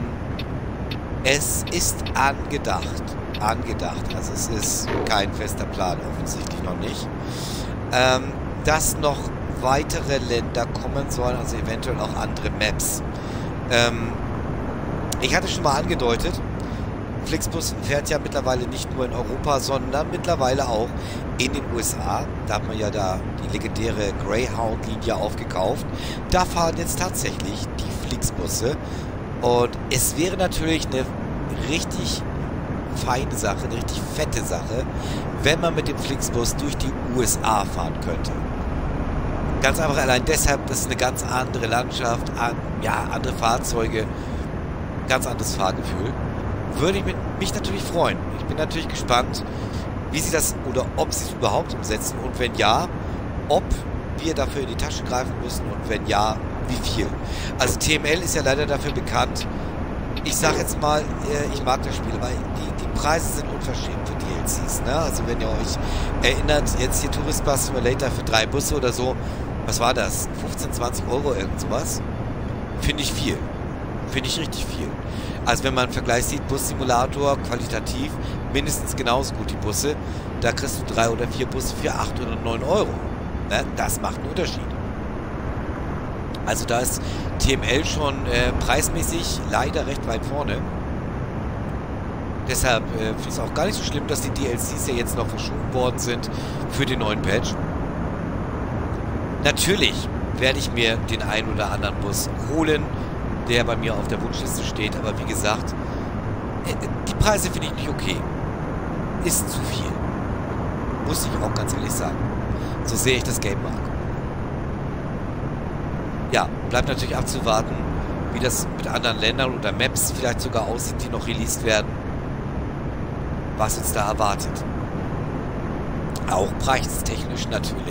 S1: es ist angedacht. Angedacht. Also es ist kein fester Plan, offensichtlich noch nicht. Ähm, dass noch weitere Länder kommen sollen, also eventuell auch andere Maps. Ähm, ich hatte schon mal angedeutet, Flixbus fährt ja mittlerweile nicht nur in Europa, sondern mittlerweile auch in den U S A. Da hat man ja da die legendäre Greyhound-Linie aufgekauft. Da fahren jetzt tatsächlich die Flixbusse. Und es wäre natürlich eine richtig feine Sache, eine richtig fette Sache, wenn man mit dem Flixbus durch die U S A fahren könnte. Ganz einfach allein deshalb, das ist eine ganz andere Landschaft, an, ja, andere Fahrzeuge, ganz anderes Fahrgefühl. Würde ich mich natürlich freuen. Ich bin natürlich gespannt, wie sie das oder ob sie es überhaupt umsetzen und wenn ja, ob wir dafür in die Tasche greifen müssen und wenn ja, wie viel. Also T M L ist ja leider dafür bekannt. Ich sag jetzt mal, ich mag das Spiel, weil die, die Preise sind unverschämt für D L Cs. Ne? Also wenn ihr euch erinnert, jetzt hier Tourist Bus Simulator für drei Busse oder so, was war das? fünfzehn, zwanzig Euro, irgend sowas? Finde ich viel. Finde ich richtig viel. Also wenn man einen Vergleich sieht, Bus-Simulator, qualitativ, mindestens genauso gut die Busse. Da kriegst du drei oder vier Busse für acht oder neun Euro. Ne? Das macht einen Unterschied. Also da ist T M L schon äh, preismäßig leider recht weit vorne. Deshalb äh, finde ich es auch gar nicht so schlimm, dass die D L Cs ja jetzt noch verschoben worden sind für den neuen Patch. Natürlich werde ich mir den einen oder anderen Bus holen, der bei mir auf der Wunschliste steht. Aber wie gesagt, die Preise finde ich nicht okay. Ist zu viel. Muss ich auch ganz ehrlich sagen. So sehr ich das Game mag. Ja, bleibt natürlich abzuwarten, wie das mit anderen Ländern oder Maps vielleicht sogar aussieht, die noch released werden. Was uns da erwartet. Auch preistechnisch natürlich.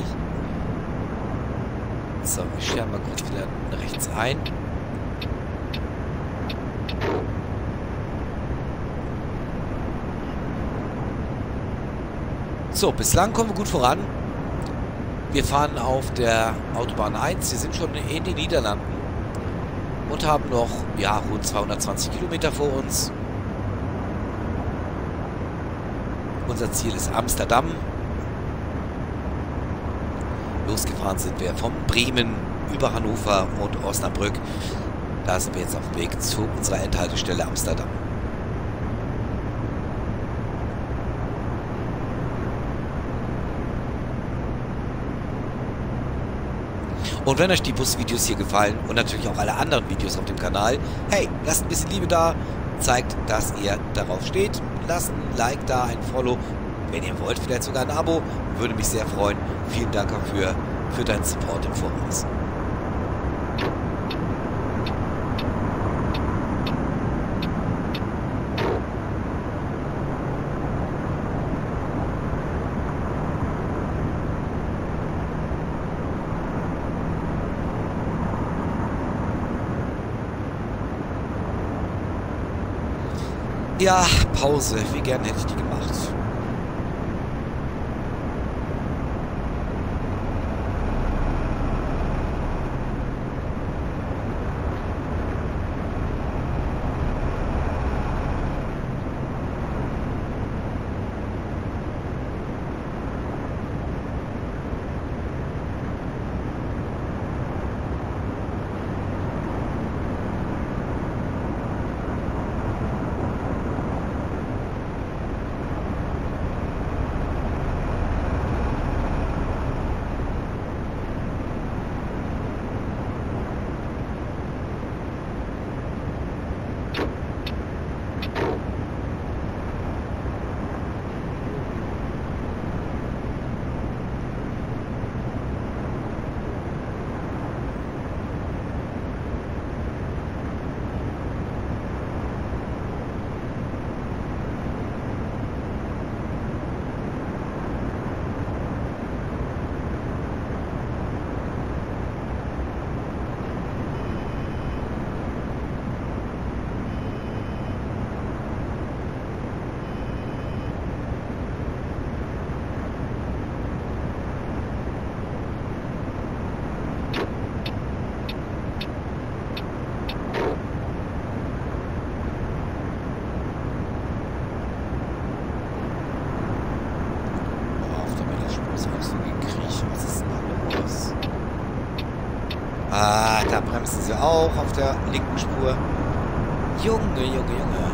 S1: So, wir scheren mal kurz wieder rechts ein. So, bislang kommen wir gut voran. Wir fahren auf der Autobahn eins. Wir sind schon in den Niederlanden und haben noch, ja, rund zweihundertzwanzig Kilometer vor uns. Unser Ziel ist Amsterdam. Losgefahren sind wir von Bremen über Hannover und Osnabrück. Da sind wir jetzt auf dem Weg zu unserer Endhaltestelle Amsterdam. Und wenn euch die Busvideos hier gefallen und natürlich auch alle anderen Videos auf dem Kanal, hey, lasst ein bisschen Liebe da, zeigt, dass ihr darauf steht, lasst ein Like da, ein Follow, wenn ihr wollt, vielleicht sogar ein Abo, würde mich sehr freuen. Vielen Dank dafür, für deinen Support im Voraus. Ja, Pause. Wie gern hätte ich die gemacht. Ah, da bremsen sie auch auf der linken Spur. Junge, Junge, Junge.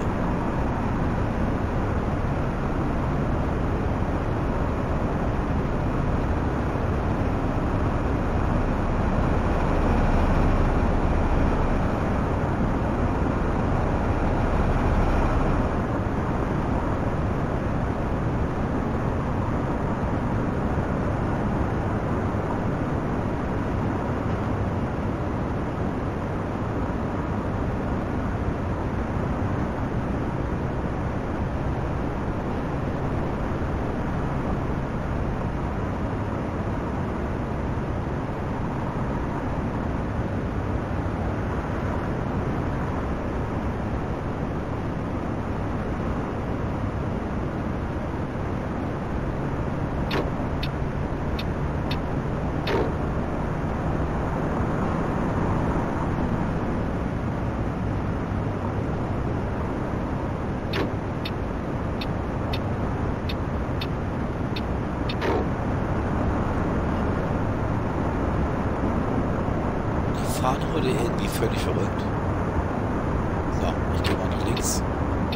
S1: Fahren heute irgendwie völlig verrückt. So, ich gehe mal nach links.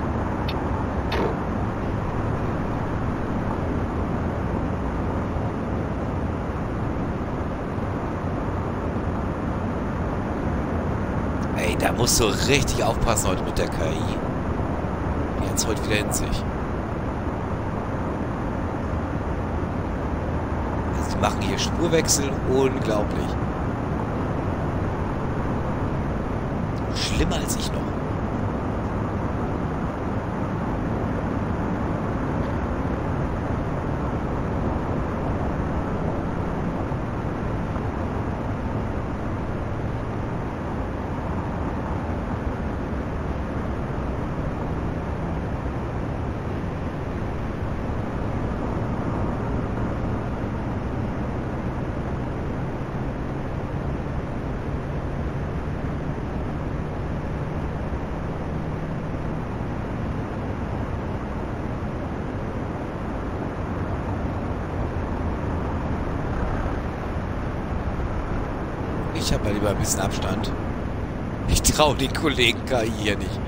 S1: Ey, da musst du richtig aufpassen heute mit der K I. Die hat's heute wieder in sich. Also die machen hier Spurwechsel, unglaublich. Schlimmer als ich noch. Ich habe mal lieber ein bisschen Abstand. Ich traue den Kollegen K I hier nicht.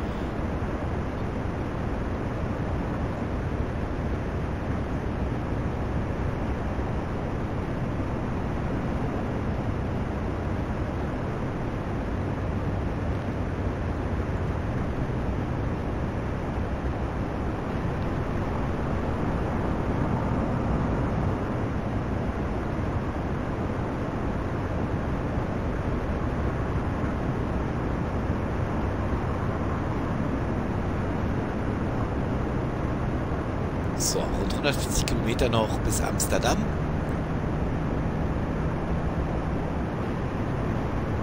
S1: So, rund hundertfünfzig Kilometer noch bis Amsterdam.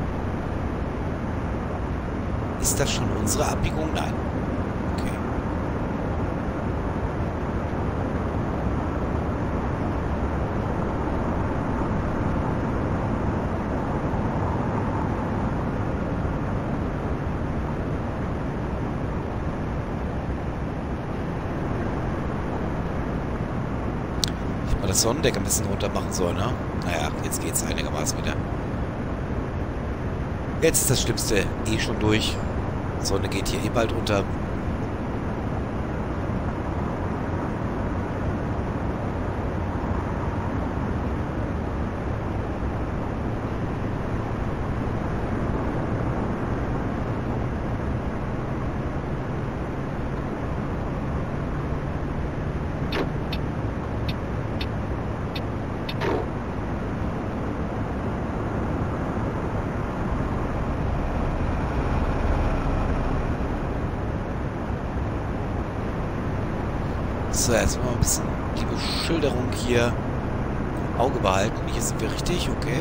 S1: Ist das schon unsere Abbiegung? Nein. Okay. Mal das Sonnendeck ein bisschen runter machen soll, ne? Naja, jetzt geht's einigermaßen wieder. Jetzt ist das Schlimmste eh schon durch. Die Sonne geht hier eh bald unter. So, jetzt mal ein bisschen die Beschilderung hier im Auge behalten. Hier sind wir richtig, okay.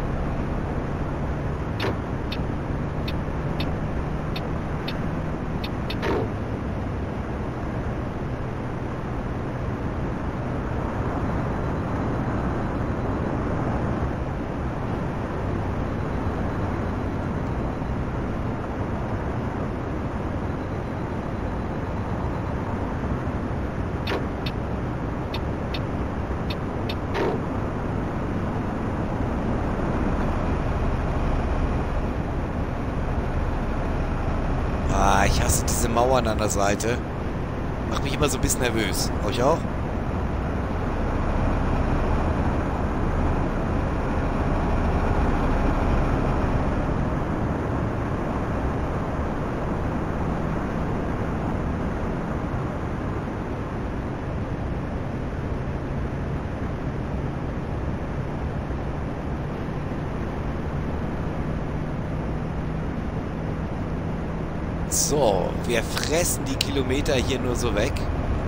S1: Ah, ich hasse diese Mauern an der Seite. Macht mich immer so ein bisschen nervös. Euch auch? So, wir fressen die Kilometer hier nur so weg.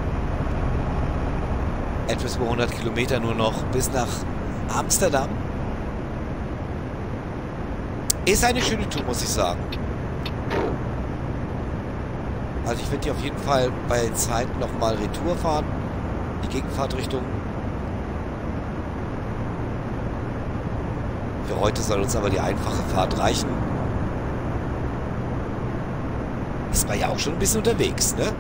S1: Etwas über hundert Kilometer nur noch bis nach Amsterdam. Ist eine schöne Tour, muss ich sagen. Also ich werde hier auf jeden Fall bei Zeit nochmal Retour fahren. Die Gegenfahrtrichtung. Für heute soll uns aber die einfache Fahrt reichen. Ist man ja auch schon ein bisschen unterwegs, ne?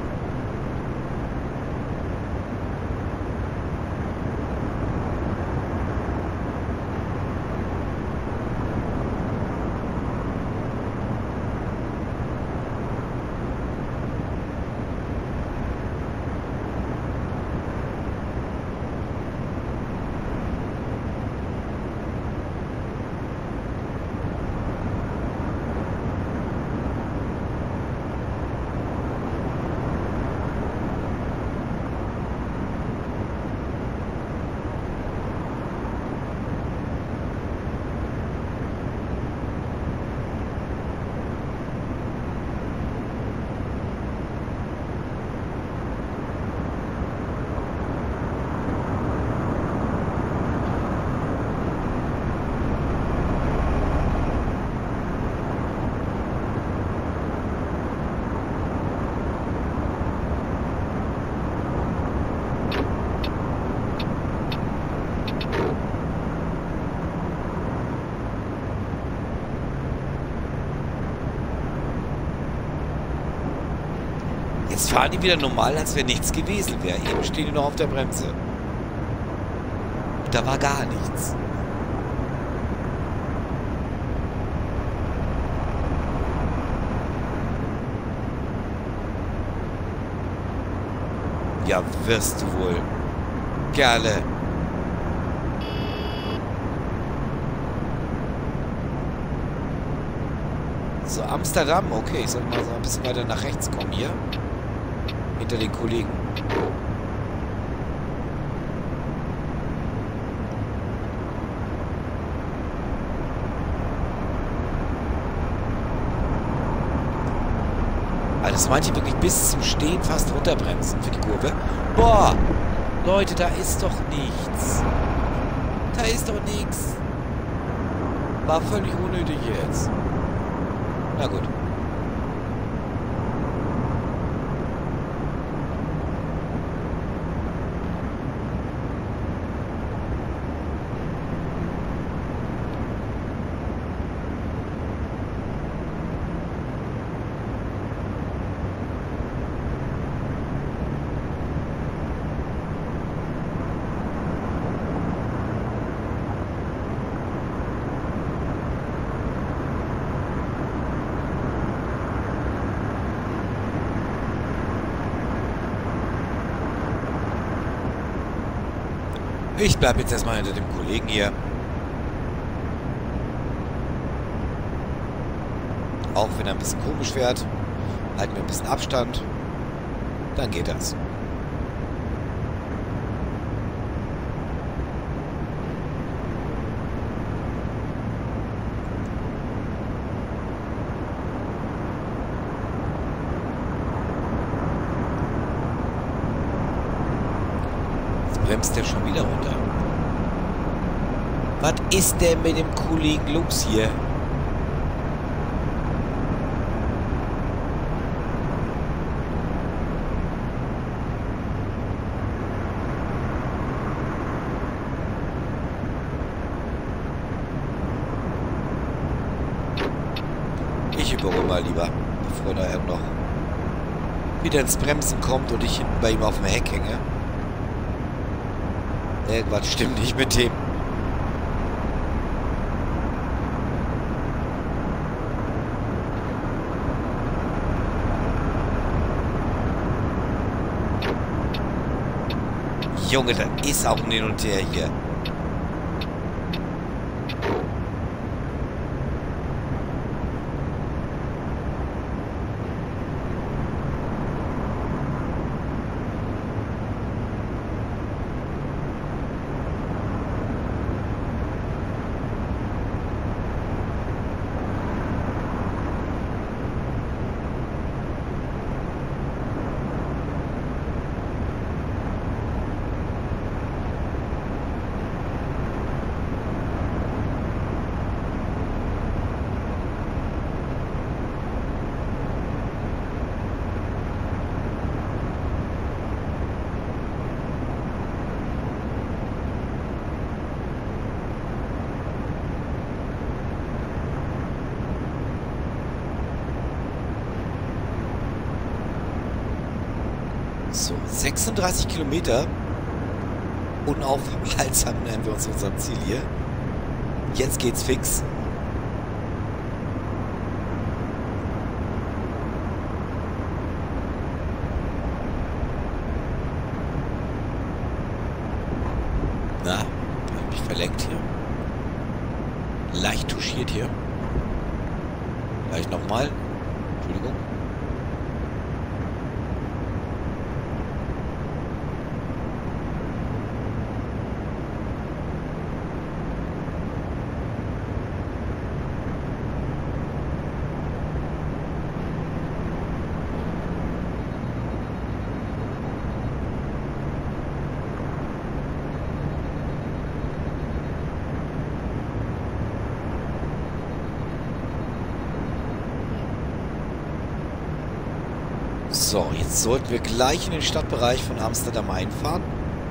S1: Jetzt fahren die wieder normal, als wäre nichts gewesen wäre. Eben stehen die noch auf der Bremse. Und da war gar nichts. Ja, wirst du wohl. Kerle. So, Amsterdam. Okay, ich sollte mal so ein bisschen weiter nach rechts kommen hier. Hinter den Kollegen. Also das meinte ich wirklich bis zum Stehen fast runterbremsen für die Kurve. Boah! Leute, da ist doch nichts. Da ist doch nichts. War völlig unnötig jetzt. Na gut. Ich bleibe jetzt erstmal hinter dem Kollegen hier. Auch wenn er ein bisschen komisch fährt, halten wir ein bisschen Abstand. Dann geht das. Jetzt bremst der schon wieder runter. Was ist denn mit dem Kollegen los hier? Ich überhole mal lieber, bevor da er noch wieder ins Bremsen kommt und ich hinten bei ihm auf dem Heck hänge. Irgendwas stimmt nicht mit dem. Junge, das ist auch ein Hin und Her hier. So, sechsunddreißig Kilometer. Unaufhaltsam nähern wir uns unserem Ziel hier. Jetzt geht's fix. Na, hab ich mich verlenkt hier. Leicht touchiert hier. Gleich nochmal. Entschuldigung. So, jetzt sollten wir gleich in den Stadtbereich von Amsterdam einfahren.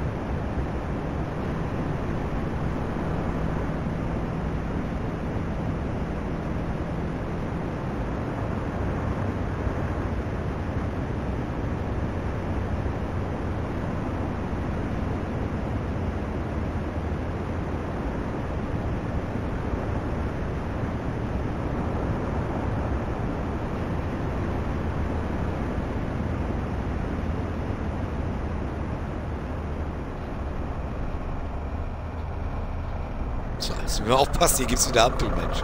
S1: So, müssen wir aufpassen, hier gibt es wieder Ampel, Mensch.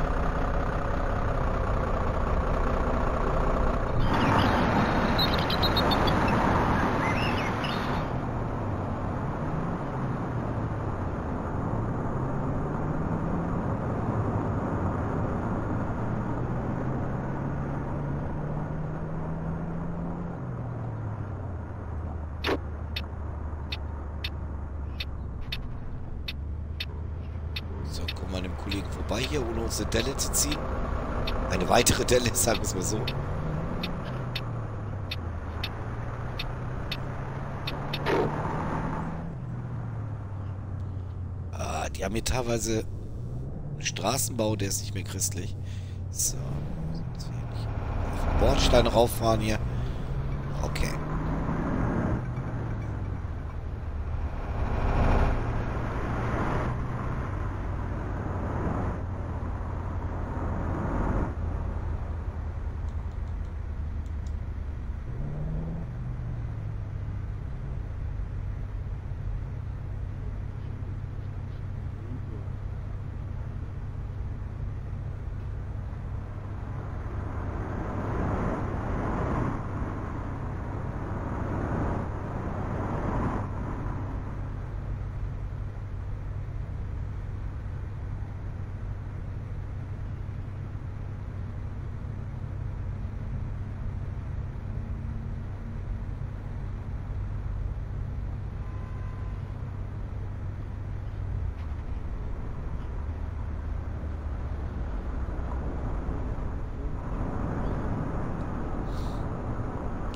S1: So, kommen wir an dem Kollegen vorbei hier, ohne unsere Delle zu ziehen. Eine weitere Delle, sagen wir es mal so. Ah, die haben hier teilweise einen Straßenbau, der ist nicht mehr christlich. So, jetzt hier nicht auf den Bordstein rauffahren hier. Okay.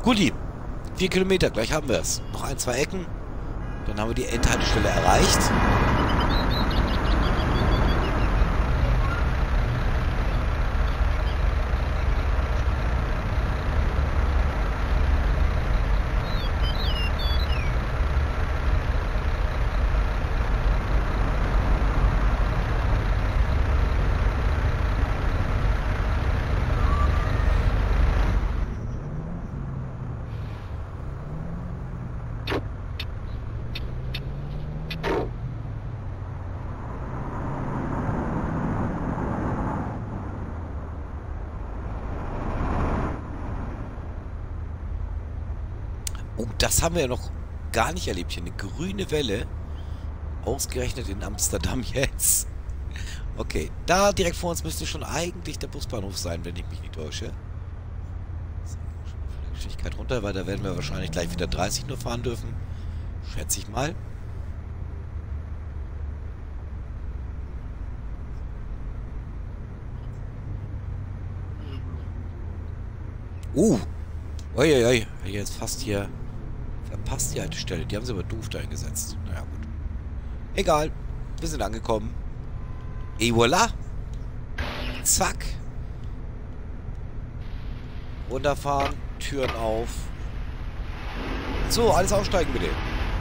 S1: Guti, vier Kilometer, gleich haben wir es. Noch ein, zwei Ecken. Dann haben wir die Endhaltestelle erreicht. Oh, das haben wir ja noch gar nicht erlebt hier. Eine grüne Welle. Ausgerechnet in Amsterdam jetzt. Okay, da direkt vor uns müsste schon eigentlich der Busbahnhof sein, wenn ich mich nicht täusche. So, von der Geschwindigkeit runter, weil da werden wir wahrscheinlich gleich wieder dreißig nur fahren dürfen. Schätze ich mal. Uh. Uiuiui. Jetzt fast hier verpasst die Haltestelle. Die haben sie aber doof da eingesetzt. Naja, gut. Egal. Wir sind angekommen. Et voilà. Zack. Runterfahren. Türen auf. So, alles aussteigen bitte.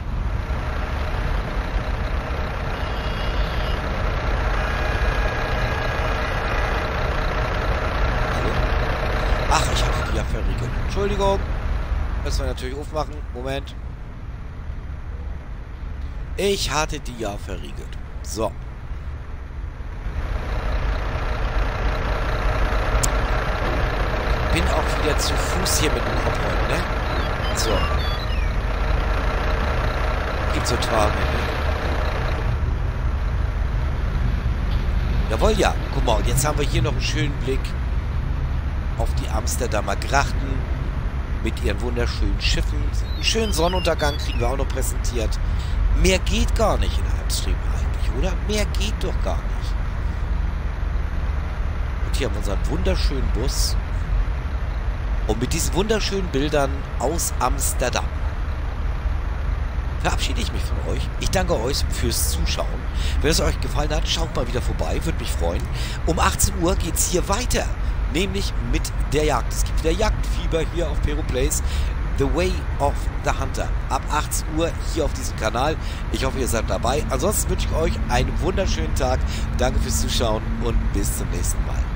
S1: Ach, ich hatte die ja verriegelt. Entschuldigung. Müssen wir natürlich aufmachen. Moment. Ich hatte die ja verriegelt. So. Bin auch wieder zu Fuß hier mit dem Kopf heute, ne? So. Gibt's so Tage. Jawohl, ja. Guck mal, und jetzt haben wir hier noch einen schönen Blick auf die Amsterdamer Grachten mit ihren wunderschönen Schiffen. Einen schönen Sonnenuntergang kriegen wir auch noch präsentiert. Mehr geht gar nicht in Alpstream eigentlich, oder? Mehr geht doch gar nicht. Und hier haben wir unseren wunderschönen Bus. Und mit diesen wunderschönen Bildern aus Amsterdam verabschiede ich mich von euch. Ich danke euch fürs Zuschauen. Wenn es euch gefallen hat, schaut mal wieder vorbei. Würde mich freuen. Um achtzehn Uhr geht es hier weiter. Nämlich mit der Jagd. Es gibt wieder Jagdfieber hier auf Pero Plays. The Way of the Hunter. Ab achtzehn Uhr hier auf diesem Kanal. Ich hoffe, ihr seid dabei. Ansonsten wünsche ich euch einen wunderschönen Tag. Danke fürs Zuschauen und bis zum nächsten Mal.